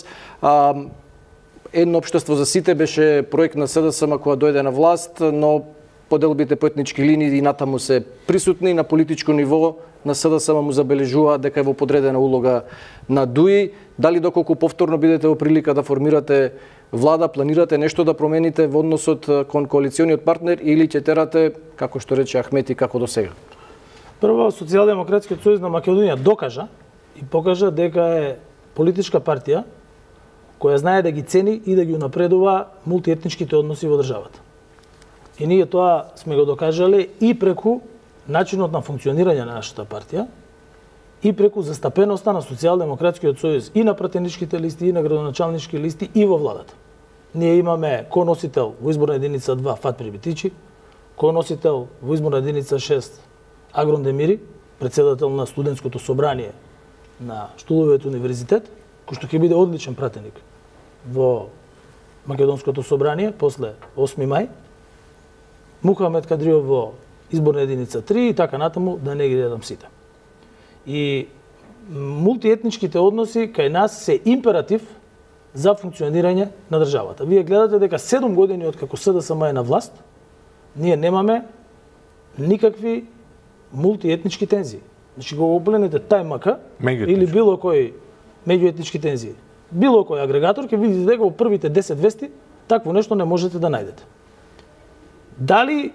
Едно општество за сите беше проект на СДСМ кога дојде на власт, но поделбите по етнички линии и натаму се присутни. На политичко ниво на СДСМ му забележува дека е во подредена улога на ДУИ. Дали доколку повторно бидете во прилика да формирате влада, планирате нешто да промените во односот кон коалициониот партнер или ќе терате, како што рече Ахмети, како до сега? Прво, Социјалдемократскиот сојуз на Македонија докажа и покажа дека е политичка партија која знае да ги цени и да ги унапредува мултиетничките односи во државата. И ние тоа сме го докажале и преку начинот на функционирање на нашата партија, и преку застапеноста на Социјалдемократскиот сојуз и на пратеничките листи, и на градоначалнички листи, и во владата. Ние имаме коносител во изборна единица 2 Фатмир Битичи, коносител во изборна единица 6 Агрон Демири, председател на студентското собрание на Штуловиот универзитет, кој што ќе биде одличен пратеник во Македонското собрание после 8 мај, Мухамед Кадриов во изборна единица 3 и така натаму, да не ги гледам сите. И мултиетничките односи кај нас се императив за функционирање на државата. Вие гледате дека 7 години од како СДСМ е на власт, ние немаме никакви мултиетнички тензии. Значи го погледнете ТМК или било кој меѓуетнички тензии. Било кој агрегатор ќе видите дека во првите 10 вести такво нешто не можете да најдете. Дали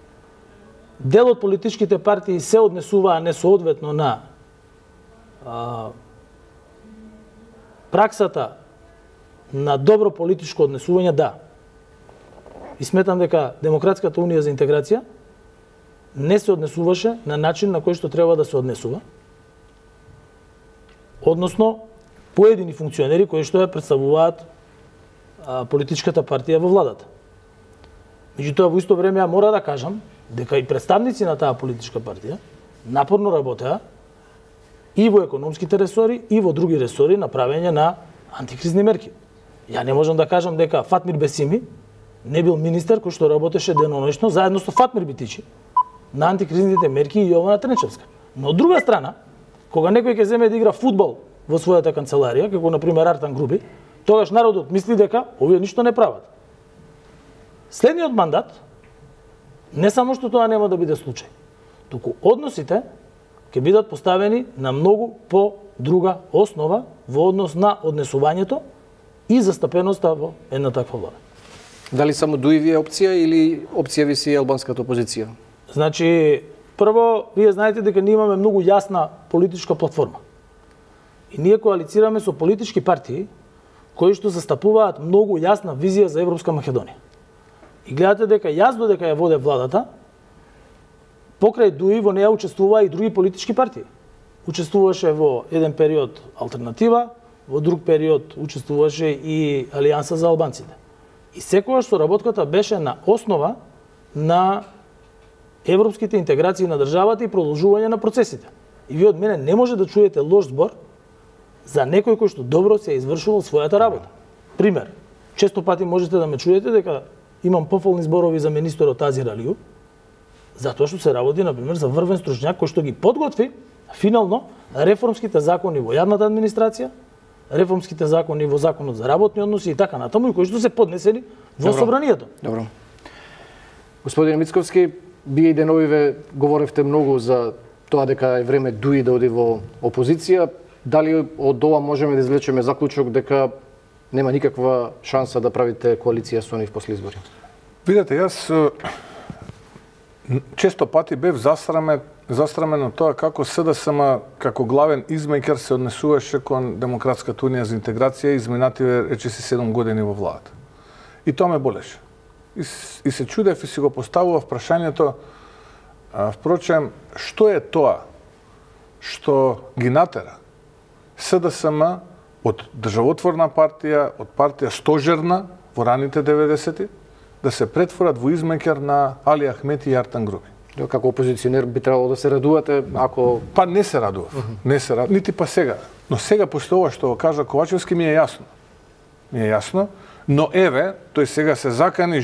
дел од политичките партии се однесуваа несоодветно на праксата на добро политичко однесување? Да. И сметам дека Демократската унија за интеграција не се однесуваше на начин на кој што треба да се однесува. Односно, поедини функционери кои што ја представуваат политичката партија во владата. Меѓутоа, во исто време ја мора да кажам дека и представници на таа политичка партија напорно работеа и во економските ресори, и во други ресори на правење на антикризни мерки. Ја не можам да кажам дека Фатмир Бесими не бил министер кој што работеше деноноќно заедно со Фатмир Битичи на антикризните мерки и Јована Тренчевска. Но од друга страна, кога некој ќе земе да игра фудбал во својата канцеларија, како на пример Артан Груби, тогаш народот мисли дека овие ништо не прават. Следниот мандат не само што тоа нема да биде случај, туку односите ќе бидат поставени на многу по-друга основа во однос на однесувањето и застапеноста во една таква влада. Дали само ДУИ ви е опција или опција ви си е албанската опозиција? Значи, прво, вие знаете дека ние имаме многу јасна политичка платформа. И ние коалицираме со политички партии кои што застапуваат многу јасна визија за Европска Македонија. И гледате дека јас додека ја воде владата, покрај ДУИ во неја учествуваа и други политички партии. Учествуваше во еден период Алтернатива, во друг период учествуваше и Алијанса за албанците. И секогаш соработката беше на основа на европските интеграции на државата и продолжување на процесите. И вие од мене не може да чуете лош збор за некој кој што добро се е извршувал својата работа. Пример, често пати можете да ме чуете дека имам пофолни зборови за министерот Азир Алију, затоа што се работи, например, за врвен стручњак кој што ги подготви Финално, реформските закони во јавната администрација, реформските закони во законот за работни односи и така натаму, и кои што се поднесени во собранието. Добро. Господин Мицковски, вие и деновиве говоревте многу за тоа дека е време Дуи да оди во опозиција. Дали од ова можеме да извлечеме заклучок дека нема никаква шанса да правите коалиција со нив после избори? Видете, јас често пати бев застрамен од тоа како СДСМ како главен измејкер се однесуваше кон Демократската унија за интеграција изминативе речиси 7 години во владата. И тоа ме болеше. И се чудев и си го поставував прашањето, впрочем, што е тоа што ги натера СДСМ од државотворна партија, од партија стожерна во раните 90-ти, да се претворат во измеќер на Али Ахмети и Артан Груби. Како опозиционер би требало да се радувате ако... Па не се радував, нити па сега. Но сега, после ова што го кажа Ковачевски, ми е јасно. Но еве, тој сега се закани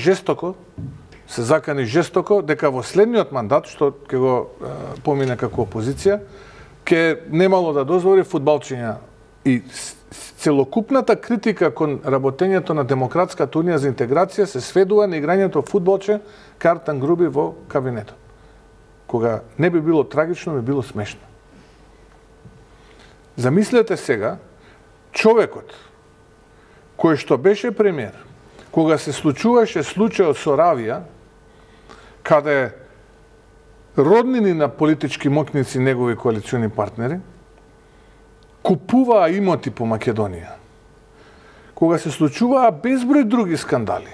жестоко дека во следниот мандат, што ќе го помине како опозиција, ќе немало да дозволи фудбалчиња. И целокупната критика кон работењето на Демократската унија за интеграција се сведува на играњето фудбалче Артан Груби во кабинетот. Кога не би било трагично, би било смешно. Замислете сега, човекот кој што беше премиер, кога се случуваше случајот со Равија, каде роднини на политички мокници негови коалициони партнери купуваа имоти по Македонија, кога се случуваа безброј други скандали,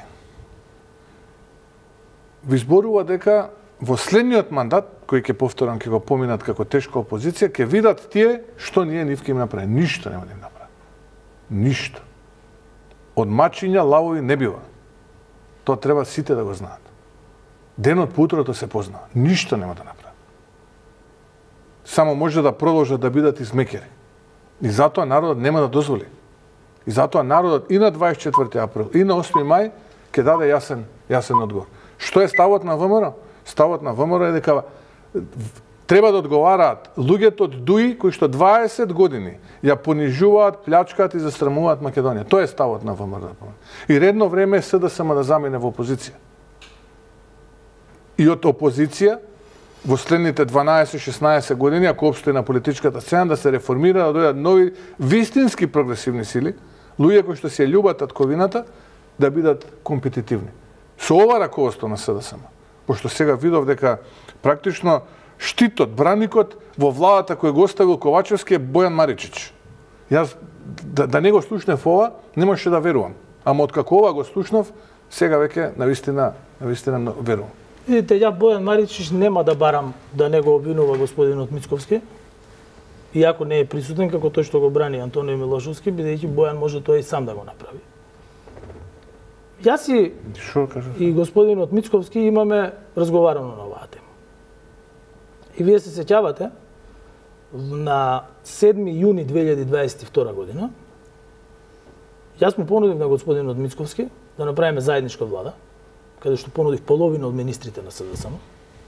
ви зборува дека во следниот мандат, кој ќе повторам, ќе го поминат како тешка опозиција, ќе видат тие што ние нив ќе им направи. Ништо нема да им направи. Ништо. Од мачиња лавови не бива. Тоа треба сите да го знаат. Денот по утрото се познава. Ништо нема да направи. Само може да продолжат да бидат измекери. И затоа народот нема да дозволи. И затоа народот и на 24 април, и на 8 мај ќе даде јасен одговор. Што е ставот на ВМРО? Ставот на ВМРО е дека треба да одговараат луѓето од ДУИ кои што 20 години ја понижуваат, плячкаат и застрамуваат Македонија. Тоа е ставот на ВМРО. И редно време е СДСМ да замине во опозиција. И од опозиција во следните 12-16 години, ако обстои на политичката сцена, да се реформира, да дојдат нови вистински прогресивни сили, луѓе кои што се љубат татковината, да бидат компетитивни. Со ова раководство на СДСМ. Пошто сега видов дека практично штитот, браникот во владата кој го оставил Ковачевски е Бојан Маричич. Јас да не го слушнев ова, не можеше да верувам. Ама откако ова го слушнав, сега веќе навистина верувам. Видите, ја Бојан Маричич нема да барам да не го обвинува господинот Мицковски, иако не е присутен како тој што го брани Антонио Милошовски, бидејќи Бојан може тоа и сам да го направи. Јас и господинот Мицковски имаме разговарано на оваа тема. И вие се сеќавате, на 7 јуни 2022 година, јас му понудив на господинот Мицковски да направиме заедничка влада, каде што понудив половина од министрите на СДСМ,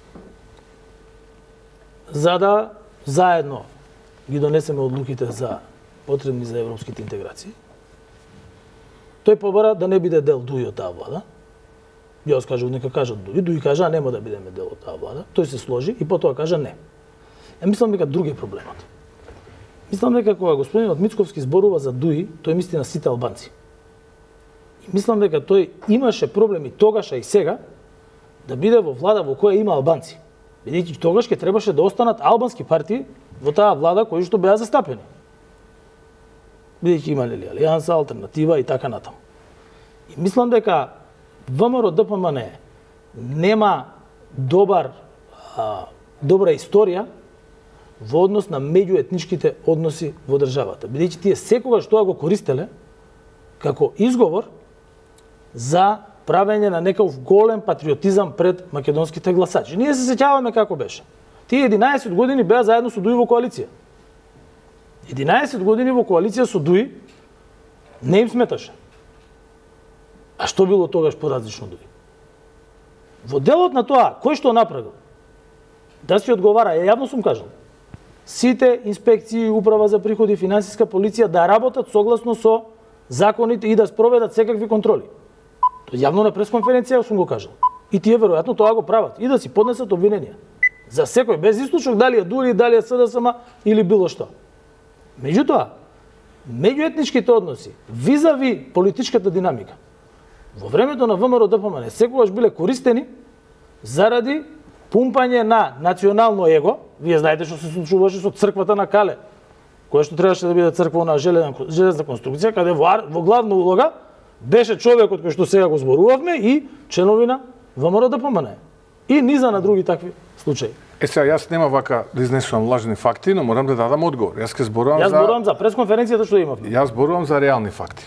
за да заедно ги донесеме одлуките за потребни за европските интеграции. Тој побара да не биде дел Дуи од таа влада. Јас кажав, нека кажат Дуи. Дуи кажа, нема да бидеме дел од таа влада. Тој се сложи и потоа кажа не. Мислам дека друг е проблемот. Мислам дека кога господинот Мицковски зборува за Дуи, тој мисли на сите албанци. И мислам дека тој имаше проблеми тогаш и сега да биде во влада во која има албанци. Бидејќи тогаш ќе требаше да останат албански партии во таа влада кои што беа застапени. Бидејќи имале ли Алијанса, Алтернатива и така натаму. И мислам дека ВМРО ДПМН нема добра историја во однос на меѓуетничките односи во државата. Бидејќи тие секогаш тоа го користеле како изговор за правење на некаков голем патриотизам пред македонските гласачи. Ние се сеќаваме како беше. Тие 11 години беа заедно со Дуи во коалиција. 11 години во коалиција со Дуи не им сметаше. А што било тогаш поразлично Дуи? Во делот на тоа, кој што направил? Да си одговара, ја јавно сум кажал. сите инспекции, управа за приходи, финансиска полиција да работат согласно со законите и да спроведат секакви контроли. Јавно на пресконференција сум го кажал. И тие веројатно тоа го прават и да си поднесат обвиненија. За секој, без исклучок, дали е ДУРИ, дали е СДСМ или било што. Меѓутоа, меѓуетничките односи, визави политичката динамика, во времето на ВМРО ДПМН секогаш биле користени заради пумпање на национално его. Вие знаете што се случуваше со црквата на Кале, која што требаше да биде црквена железна конструкција, каде во главна улога беше човекот кој што сега го зборувавме и членови на ВМРО ДПМН. И низа на други такви случаи. Сега јас нема вака да изнесувам лажни факти, но морам да дадам одговор. Јас зборувам за пресконференцијата што имавме. Јас зборувам за реални факти.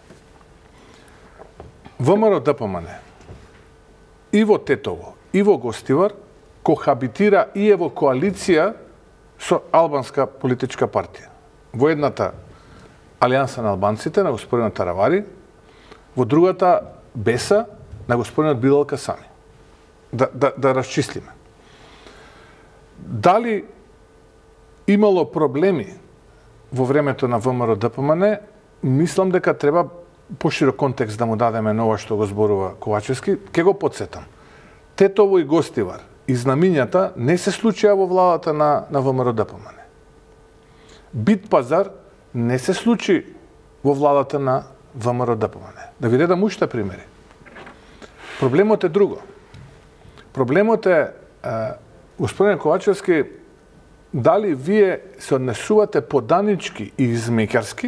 ВМРО ДПМН и во Тетово, и во Гостивар кохабитира и е во коалиција со албанска политичка партија. Во едната Алијанса на албанците на господинот Таравари, во другата Беса на господинот Билал Касами. Да расчислиме. Дали имало проблеми во времето на ВМРО ДПМН, мислам дека треба поширок контекст да му дадеме на ова што го зборува Ковачевски. Ке го подсетам. Тетово и Гостивар и знамињата не се случија во владата на ВМРО ДПМН. Бит Пазар не се случи во владата на ВМРО ДПМН. Да ви дадам уште примери. Проблемот е друго. Проблемот е, господин Ковачевски, дали вие се однесувате поданички и измекарски,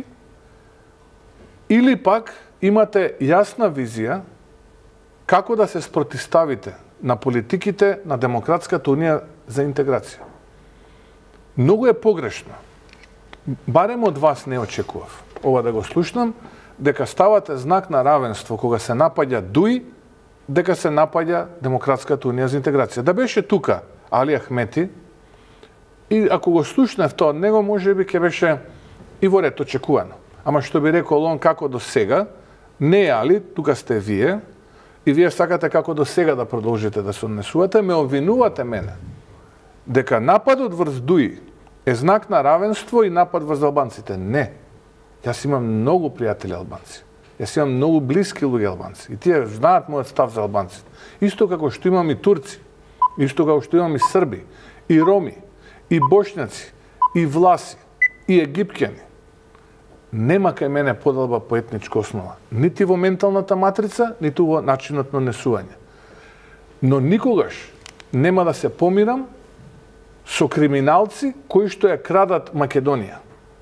или пак имате јасна визија како да се спротиставите на политиките на Демократската унија за интеграција. Многу е погрешно. Барем од вас не очекував ова да го слушнам, дека ставате знак на равенство кога се напаѓа ДУИ, дека се напаѓа Демократската унија за интеграција. Да беше тука Али Ахмети, и ако го слушнав тоа од него, можеби ќе беше и во ред очекувано. Ама што би рекол он, како до сега, не е Али, тука сте вие, и вие сакате како до сега да продолжите да се однесувате, ме обвинувате мене дека нападот врз ДУИ е знак на равенство и напад врз албанците. Не. Јас имам многу пријатели албанци. Јас имам многу блиски луѓе албанци. И тие знаат мојот став за албанците. Исто како што имам и турци, исто како што имам и срби, и роми, и бошњаци, и власи, и египќани. Нема кај мене поделба по етничка основа. Нити во менталната матрица, нити во начинот на однесување. Но никогаш нема да се помирам со криминалци кои што ја крадат Македонија.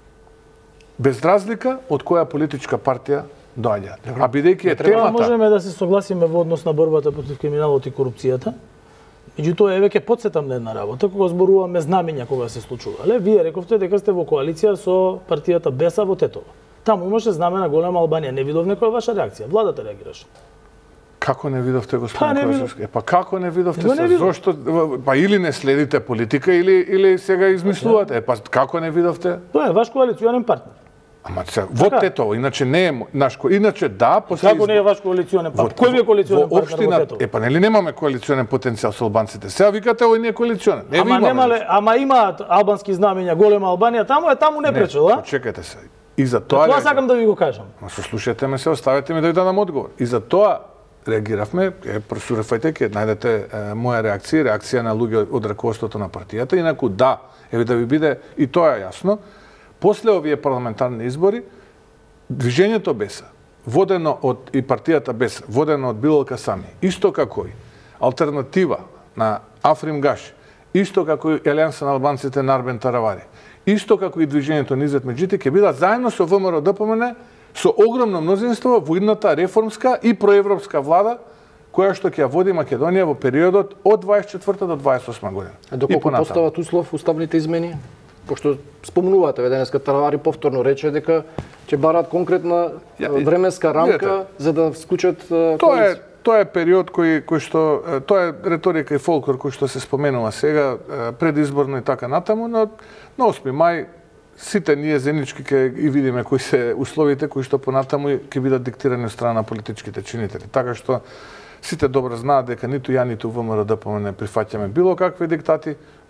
Без разлика од која политичка партија доаѓа. А бидејќи е темата... Можеме да се согласиме во однос на борбата против криминалот и корупцијата. Меѓутоа, еве ќе подсетам на една работа, кога зборуваме знамиња кога се случувале. Вие рековте дека сте во коалиција со партијата Беса во Тетово. Таму имаше знаме на голема Албанија. Не видов некоја ваша реакција. Владата реагираше. Како не видовте, господин Ковачевски? Па како не видовте се? Зошто? Па или не следите политика, или сега измислувате. Па како не видовте? Тоа е ваш коалиционен партнер. Ама во Тетово, иначе не е наш, иначе да, после како не е ваш коалиционен партнер? Кој ви е коалиционен партнер во Тетово? Па нели немаме коалиционен потенцијал со албанците? Сега викате овој не е коалиционен. Ама имаат албански знамења, голема Албанија, таму не пречел, а? Чекайте се. И за тоа сакам да ви го кажам. Ма сослушате ме се, оставете ми да ви дадам одговор. И за тоа реагиравме, пресурфајте, ќе најдете моја реакција на луѓе од раководството на партијата, инаку да, еве да ви биде и тоа е јасно. После овие парламентарни избори, движењето Беса, водено од и партијата Беса, водено од Билал Касами, исто како и алтернатива на Африм Гаши, исто како и Алијанса на албанците на Арбен Таравари, исто како и движењето Низет Меджити, ќе бидат заедно со ВМРО ДПМН со огромно мнозинство во идната реформска и проевропска влада која што ќе ја води Македонија во периодот од 24 до 28 година. А доколку постават услов уставните измени? Пошто спомнувате, денеска Таравари повторно рече дека ќе бараат конкретна временска рамка за да вклучат коалиција. Тоа е период кој што тоа е реторика и фолклор кој што се споменува сега предизборно и така натаму, но на 8 мај сите ние заеднички ќе и видиме кои се условите кои што понатаму ќе бидат диктирани од страна на политичките чинители. Така што сите добро знаат дека ниту ја ниту ВМРО ДПМН не прифаќаме било какви диктати,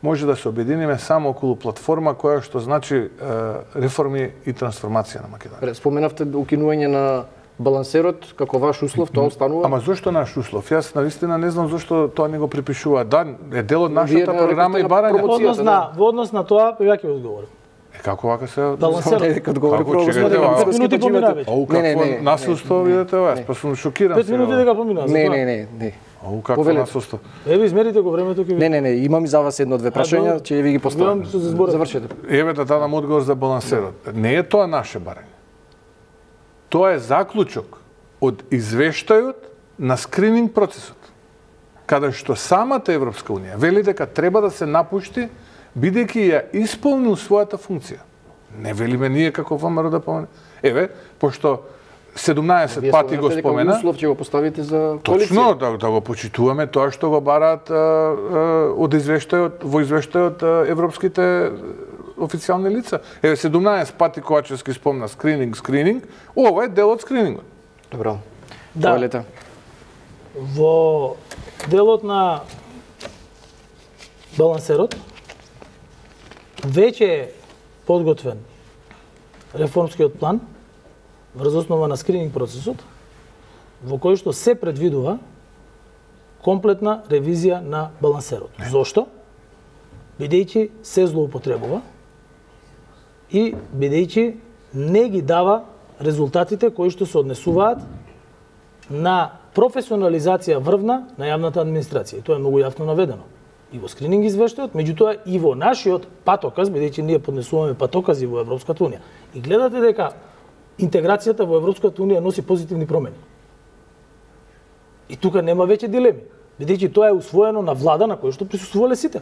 може да се обединиме само околу платформа која што значи реформи и трансформација на Македонија. Споменавте укинување на балансерот како ваш услов, тоа останува? Ама зошто наш услов? Јас навистина не знам зошто тоа не го припишува. Да, е дел од нашата програма и барање. Во однос на тоа, ја ќе одговорам. Како вака се... Балансерот. Кога говори про Пет минути помина веќе. Какво насилство видите ова? Па сум шокиран. 5 минути дека помина. Не. Ау, какво насилство? Еве измерите го времето ќе ви. Не, имам и за вас едно-две прашања, ќе ви ги поставам. Завршете. Еве да дадам одговор за балансерот. Не е тоа наше барање. Тоа е заклучок од извештајот на скрининг процесот, каде што самата Европска Унија вели дека треба да се напушти бидејќи ја исполнил својата функција. Не велиме ние како ВМРО да помне. Еве, пошто 17 пати го спомена. Вие услов ќе го поставите за коалиција. Точно, да го почитуваме тоа што го бараат од извештајот, во извештајот европските официјални лица. Еве 17 пати Ковачевски спомна скрининг, ова е дел од скринингот. Добро. Да. Во делот на балансерот веќе е подготвен реформскиот план врз основа на скрининг процесот, во кој што се предвидува комплетна ревизија на балансерот. Зошто? Бидејќи се злоупотребува и бидејќи не ги дава резултатите кои што се однесуваат на професионализација врвна на јавната администрација. И тоа е многу јавно наведено. И во скрининг извештајот, меѓутоа и во нашиот патоказ, бидејќи ние поднесуваме патокази во Европската Унија. И гледате дека интеграцијата во Европската Унија носи позитивни промени. И тука нема веќе дилеми, бидејќи тоа е усвоено на влада на која што присуствувале сите.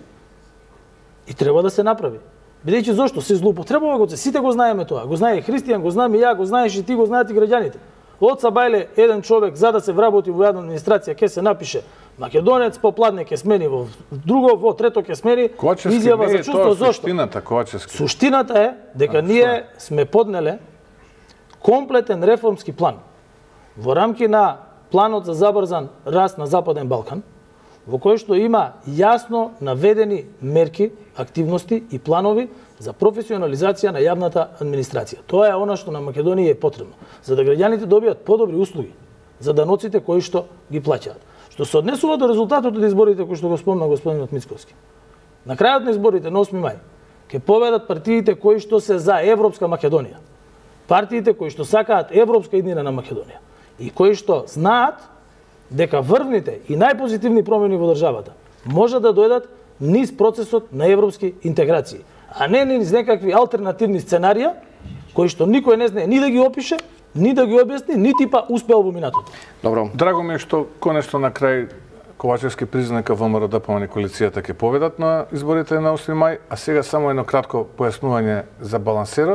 И треба да се направи. Бидејќи зошто се злоупотребува го сите го знаеме тоа. Го знае Христијан, го знам и ја, го знаеш и ти, го знаат и граѓаните. Од Сабајле еден човек за да се вработи во јавна администрација ќе се напише македонец, попладне ќе смени во друго, во трето ќе смени. Изјава за чувство зошто. Суштината е дека ние сме поднеле комплетен реформски план во рамки на планот за забрзан раст на Западен Балкан, во кој што има јасно наведени мерки, активности и планови за професионализација на јавната администрација. Тоа е она што на Македонија е потребно, за да граѓаните добијат подобри услуги за даноците кои што ги плаќаат. Што се однесува до резултатот од изборите кои што го спомна господинот Мицковски. На крајот на изборите на 8 мај ќе победат партиите кои што се за европска Македонија. Партиите кои што сакаат европска иднина на Македонија и кои што знаат дека врвните и најпозитивни промени во државата може да дојдат низ процесот на европски интеграции, а не низ некакви алтернативни сценарија кои што никој не знае ни да ги опише, ни да ги објасни, ни типа успел во минатото. Добро. Драго ми е што конечно на крај Ковачевски призна дека ВМРО ДПМН коалицијата ќе победат на изборите на 8 мај, а сега само едно кратко појаснување за балансерот.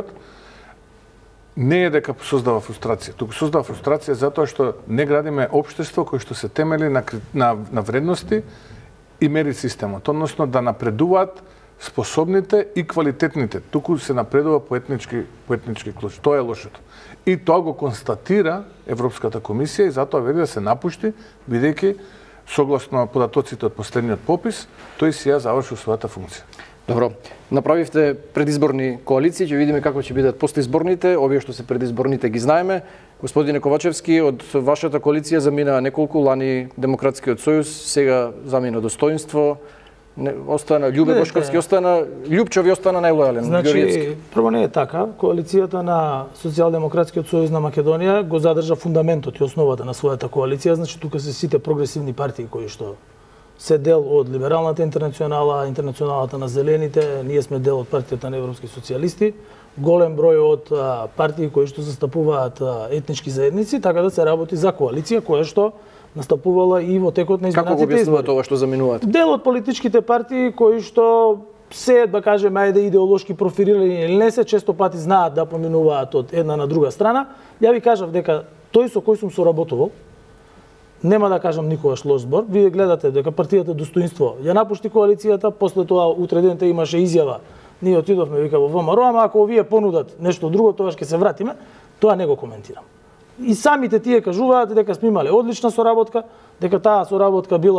Не е дека создава фрустрација, туку создава фрустрација затоа што не градиме општество кој што се темели на вредности и мери системот, односно да напредуваат способните и квалитетните, туку се напредува по етнички клуч. Тоа е лошото. И тоа го констатира Европската комисија и затоа вели да се напушти, бидејќи согласно податоците од последниот попис, тој си ја завршил својата функција. Добро. Направивте предизборни коалиции, ќе видиме како ќе бидат постизборните, овие што се предизборните ги знаеме. Господине Ковачевски, од вашата коалиција замина неколку, лани Демократскиот сојуз, сега замина Достоинство, остана Љубе Бошковски, остана Љупчов и остана најлојален Ѓорѓевски. Прво не е така. Коалицијата на Социјалдемократскиот сојуз на Македонија го задржа фундаментот и основата на својата коалиција, значи тука се сите прогресивни партии кои што се дел од Либералната интернационала, Интернационалата на зелените, ние сме дел од партијата на европски социјалисти, голем број од партии кои што застапуваат етнички заедници, така да се работи за коалиција која што настапувала и во текот на изминатите избори. Како го објаснува тоа што заминуваат? Дел од политичките партии кои што се, да кажеме, ајде идеолошки профилирани или не се, често пати знаат да поминуваат од една на друга страна. Ја ви кажав дека тој со кој сум соработувал, нема да кажам никогаш лош збор. Вие гледате дека партијата Достоинство ја напушти коалицијата, после тоа утре денте имаше изјава. Ние отидовме, вика, во ВМРО, ама ако вие понудат нешто друго, тогаш ќе се вратиме. Тоа не го коментирам. И самите тие кажуваат дека сме имале одлична соработка, дека таа соработка била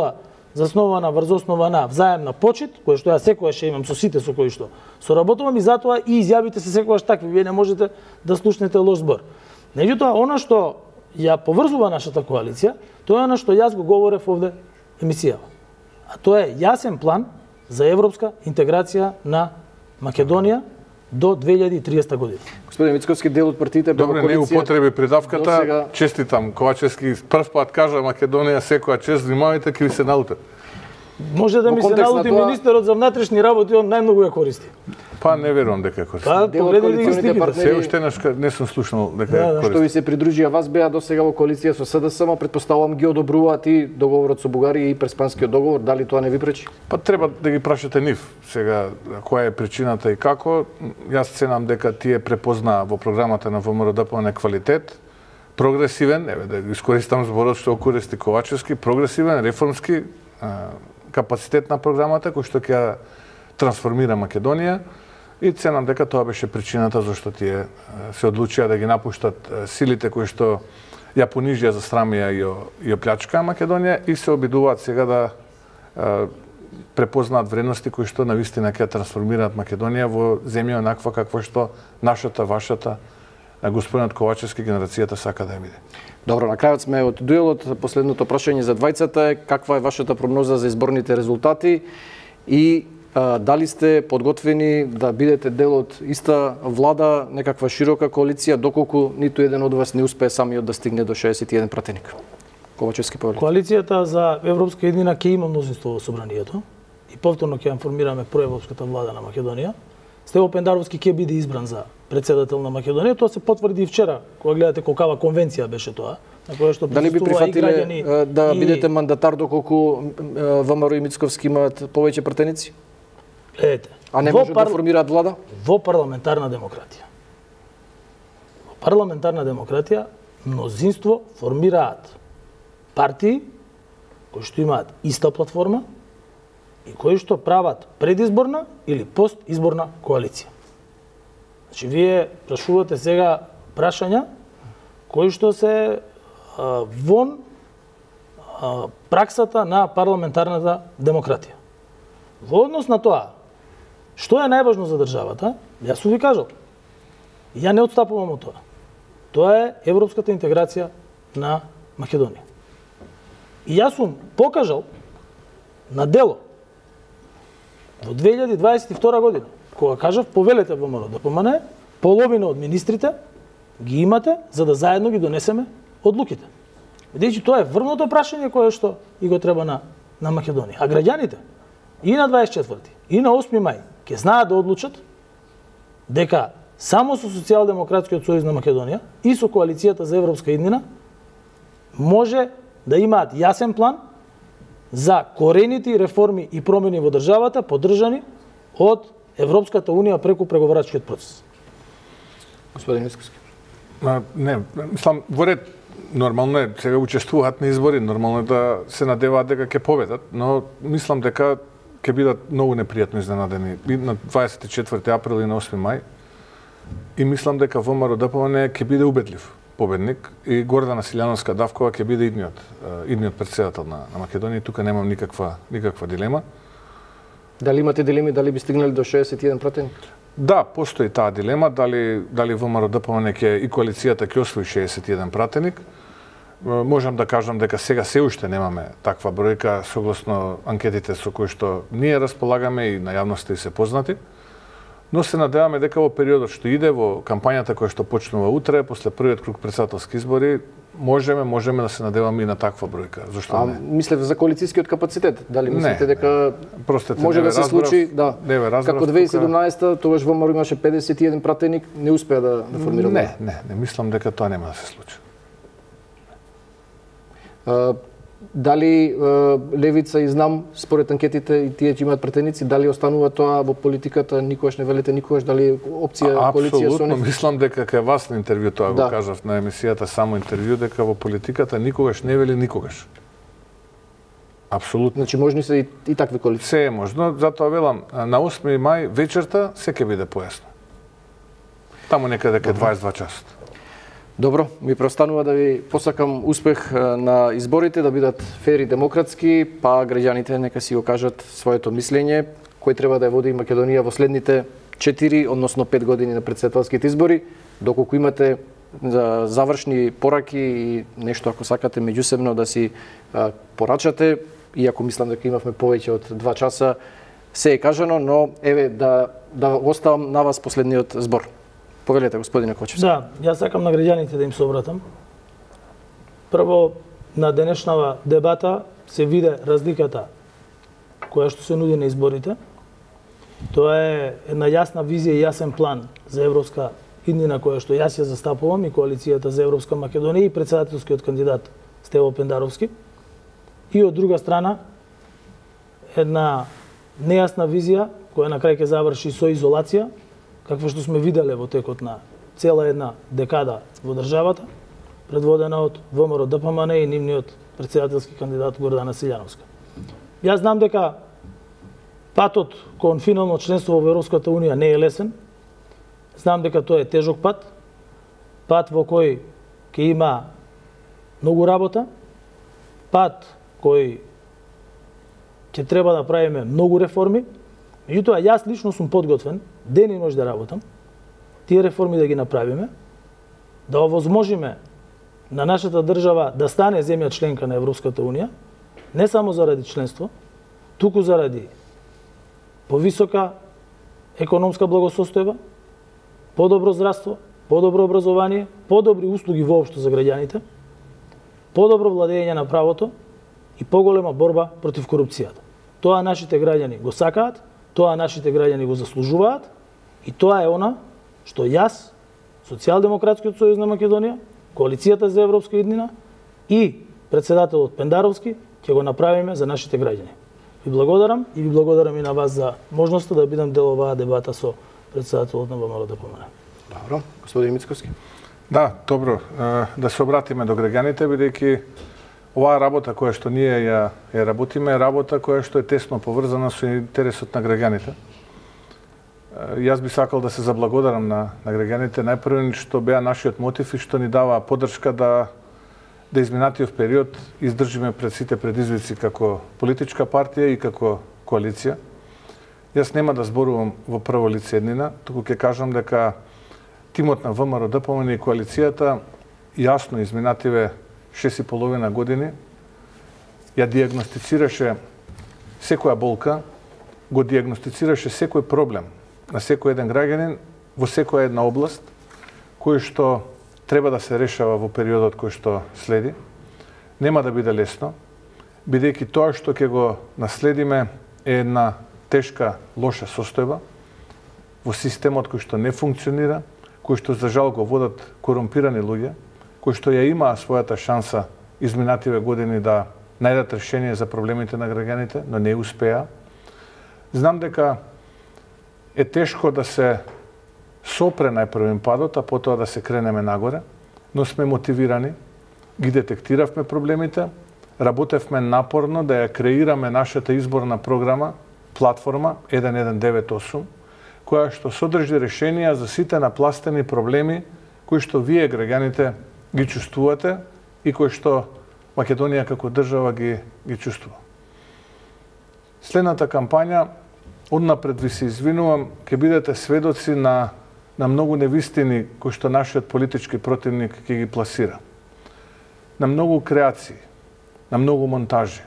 заснована врз основа на взаемна почит, која што ја секогаш имам со сите со кои што соработувам, и затоа и изјавите се секогаш такви, вие не можете да слушнете лош збор. Меѓутоа, она што ја поврзува нашата коалиција, тоа е она што јас го говорев овде емисијава. А тоа е јасен план за европска интеграција на Македонија до 2030 година. Господин Мицковски, дел од партиите беа во Добре, не коалиција. употреби придавката, досега- честитам Ковачевски, прв пат кажа Македонија секоја чест, внимавајте, ќе ви се налуте. Може да Во ми се контекст на налути тоа- министерот за внатрешни работи, он најмногу ја користи. Па не верувам дека ја користи. Па, Дел од погледни ги коалиционите стигите. партнери- Се уште не сум слушнал дека ја Што ви користи. се придружија, вас беа досега во коалиција со СДС, ма предпоставувам ги одобруваат и договорот со Бугарија и Преспанскиот договор, дали тоа не ви пречи? Па треба да ги прашате нив. Сега, која е причината и како, јас ценам дека тие препознаа во програмата на ВМРО-ДПМН квалитет, прогресивен, еве да го искористам зборот што го користи Ковачевски, прогресивен, реформски капацитет на програмата кој што ќе ја трансформира Македонија, и ценам дека тоа беше причината зашто тие се одлучија да ги напуштат силите кои што ја понижија, засрамија и ја плячкаа Македонија и се обидуваат сега да препознаат вредности кои што навистина ќе трансформираат Македонија во земја онаква каква што нашата, вашата, господинот Ковачевски, генерацијата сака да ја биде. Добро, на крајот сме од дуелот. Последното прашање за двајцата е каква е вашата прогноза за изборните резултати и дали сте подготвени да бидете дел од иста влада, некаква широка коалиција, доколку ниту еден од вас не успее самиот да стигне до 61 пратеник? Ковачевски повели. Коалицијата за Европска едина ќе има мнозинство во собранието и повторно ќе информираме проевропската влада на Македонија. Стево Пендаровски ќе биде избран за председател на Македонија. Тоа се потврди и вчера, кога гледате колкава конвенција беше тоа, на која што Дали би присуствува и прифатиле граѓани да и- бидете мандатар доколку ВМРО и Мицковски имаат повеќе пратеници? Гледате, А не во можат да формираат влада? во парламентарна демократија. Во парламентарна демократија мнозинство формираат партии кои што имаат иста платформа и кои што прават предизборна или постизборна коалиција. Значи, вие прашувате сега прашања кои што се вон праксата на парламентарната демократија. Во однос на тоа, што е најважно за државата, јас сум ви кажал. Ја не отстапувам од тоа. Тоа е европската интеграција на Македонија. И јас сум покажал на дело во 2022 година, кога кажав повелете ВМРО-ДПМН, половина од министрите ги имате за да заедно ги донесеме одлуките. Бидејќи тоа е врвното прашање кое што и го треба на Македонија. А граѓаните и на 24 и на 8 мај ќе знаат да одлучат дека само со Социјалдемократскиот сојуз на Македонија и со коалицијата за европска иднина може да имаат јасен план за корените реформи и промени во државата поддржани од Европската унија преку преговарачкиот процес. Господин Мицковски. Не, мислам, во ред, нормално е, сега учествуваат на избори, нормално е да се надеваат дека ќе победат, но мислам дека ќе бидат многу непријатно изненадени и на 24 април и на 8 мај. И мислам дека ВМРО-ДПМН ќе биде убедлив победник и Гордана Силјановска Давкова ќе биде идниот председател на Македонија и тука немам никаква дилема. Дали имате дилеми дали би стигнали до 61 пратеник? Да, постои таа дилема, дали ВМРО-ДПМН ќе и коалицијата ќе освои 61 пратеник. Можам да кажам дека сега се уште немаме таква бројка согласно анкетите со кои што ние располагаме и на јавноста и се познати. Но се надеваме дека во периодот што иде, во кампањата која што почнува утре, после првиот круг председателски избори, можеме да се надеваме и на таква бројка. Зошто не? Мислев за коалицијскиот капацитет. Дали мислите дека Простете, може да се случи, да. Не ве разбрав. Како 2017-та, тогаш ВМРО имаше 51 пратеник, не успеа да формира влада. Не мислам дека тоа нема да се случи. Дали Левица и Знам, според анкетите, и тие ќе имаат пратеници, дали останува тоа во политиката, никогаш не велите никогаш, дали опција коалиција со Апсолутно, нив? мислам дека кај вас на интервју тоа Да. го кажав на емисијата само интервју, дека во политиката никогаш не вели никогаш. Апсолутно. Значи можни се и такви коалиции. Се е можно, затоа велам, на 8 мај вечерта се ќе биде појасно. Таму некаде кај 22 часот. Добро, ми преостанува да ви посакам успех на изборите, да бидат фери демократски, па граѓаните нека си го кажат своето мислење, кој треба да ја води Македонија во следните 4, односно 5 години на претседателските избори. Доколку имате завршни пораки и нешто ако сакате меѓусебно да си порачате, иако мислам дека имавме повеќе од 2 часа, се е кажано, но еве да оставам на вас последниот збор. Повелете, господине Кочевски. Да, јас сакам на граѓаните да им се обратам. Прво, на денешнава дебата се виде разликата која што се нуди на изборите. Тоа е една јасна визија и јасен план за европска иднина која што јас ја застапувам и коалицијата за Европска Македонија и претседателскиот кандидат Стево Пендаровски. И од друга страна, една нејасна визија која на крај ќе заврши со изолација, каква што сме виделе во текот на цела една декада во државата, предводена од ВМРО ДПМН и нивниот претседателски кандидат Гордана Силјановска. Јас знам дека патот кон финално членство во Европската Унија не е лесен. Знам дека тоа е тежок пат во кој ќе има многу работа, пат кој ќе треба да правиме многу реформи. Меѓутоа, јас лично сум подготвен, ден и ноќ да работам, тие реформи да ги направиме, да овозможиме на нашата држава да стане земја членка на Европската Унија, не само заради членство, туку заради повисока економска благосостојба, подобро здравство, подобро образование, подобри услуги воопшто за граѓаните, подобро владење на правото и поголема борба против корупцијата. Тоа нашите граѓани го сакаат, тоа нашите граѓани го заслужуваат и тоа е она што јас, Социјалдемократскиот сојуз на Македонија, Коалицијата за европска иднина и претседателот Пендаровски ќе го направиме за нашите граѓани. Ви благодарам и ви благодарам и на вас за можноста да бидам дел оваа дебата со претседателот на ВМРО ДПМН. Добро, господин Мицковски. Да, добро. Да се обратиме до граѓаните, бидејќи оваа работа која што ние ја работиме е работа која што е тесно поврзана со интересот на граѓаните. Јас би сакал да се заблагодарам на граѓаните, најпрво што беа нашиот мотив и што ни дава поддршка да изминатиот период издржиме пред сите предизвици како политичка партија и како коалиција. Јас нема да зборувам во прво лице еднина, туку ќе кажам дека тимот на ВМРО ДПМН и коалицијата јасно изминативе 6,5 години ја диагностицираше секоја болка, го диагностицираше секој проблем на секој еден граѓанин во секоја една област, кој што треба да се решава во периодот кој што следи. Нема да биде лесно, бидејќи тоа што ќе го наследиме е една тешка, лоша состојба во системот кој што не функционира, кој што за жал го водат корумпирани луѓе, кои што ја имаа својата шанса изминативе години да најдат решение за проблемите на граѓаните, но не успеа. Знам дека е тешко да се сопре најпрвен падот, а потоа да се кренеме нагоре, но сме мотивирани, ги детектиравме проблемите, работевме напорно да ја креираме нашата изборна програма, платформа 1198, која што содржи решенија за сите напластени проблеми кои што вие, граѓаните, ги чувствувате и кои што Македонија како држава ги чувствува. Следната кампања, однапред ви се извинувам, ќе бидете сведоци на многу невистини кои што нашиот политички противник ќе ги пласира. На многу креации, на многу монтажи,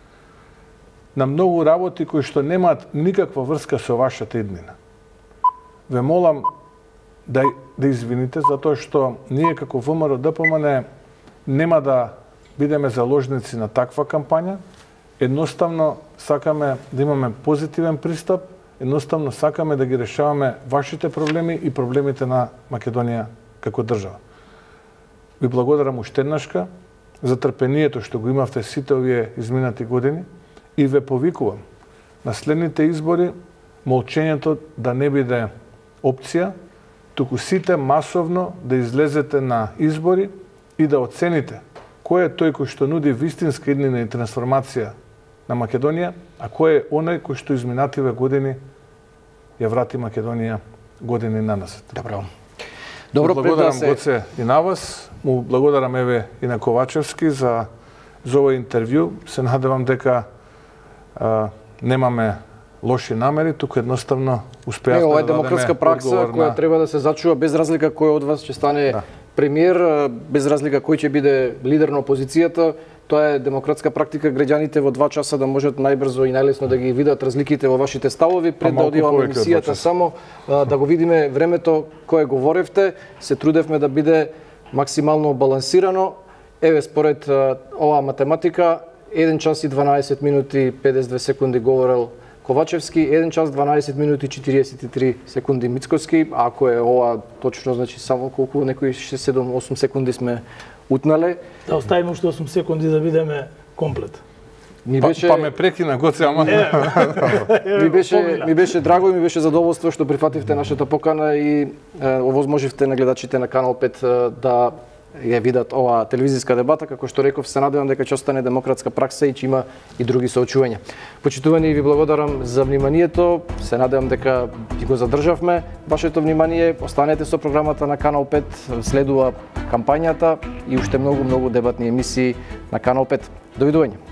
на многу работи кои што немаат никаква врска со вашата иднина. Ве молам да извините, затоа што ние како ВМРО ДПМН нема да бидеме заложници на таква кампања. Едноставно сакаме да имаме позитивен пристап, едноставно сакаме да ги решаваме вашите проблеми и проблемите на Македонија како држава. Ви благодарам уште еднашка за трпението што го имавте сите овие изминати години и ве повикувам на следните избори молчењето да не биде опција, туку сите масовно да излезете на избори и да оцените кој е тој кој што нуди вистинска иднина и трансформација на Македонија, а кој е оној кој што изминативе години ја врати Македонија години наназад. Добро. Добро, благодарам Гоце и на вас, му благодарам еве и на Ковачевски за овој интервју. Се надевам дека немаме лоши намери, туку едноставно успеавме ова е да дадеме демократска пракса која треба да се зачува без разлика кој од вас ќе стане премиер, без разлика кој ќе биде лидер на опозицијата. Тоа е демократска практика, граѓаните во 2 часа да можат најбрзо и најлесно да ги видат разликите во вашите ставови пред да одиваме емисијата, само да го видиме времето кое говоревте. Се трудевме да биде максимално балансирано. Еве според оваа математика 1 час и 12 минути 52 секунди говорел Ковачевски, 1 час 12 минути 43 секунди Мицковски. Ако е ова точно, значи само колку некои 7-8 секунди сме утнале. Да оставиме уште 8 секунди да бидеме комплет. Па ме прекина Гоце, ама... Ми беше драго и ми беше задоволство што прифативте нашата покана и овозможивте на гледачите на Канал 5 да ја видат оваа телевизиска дебата. Како што реков, се надевам дека ќе остане демократска пракса и ќе има и други соочувања. Почитувани, ви благодарам за вниманието. Се надевам дека ви го задржавме вашето внимание. Останете со програмата на Канал 5. Следува кампањата и уште многу дебатни емисии на Канал 5. Довидување.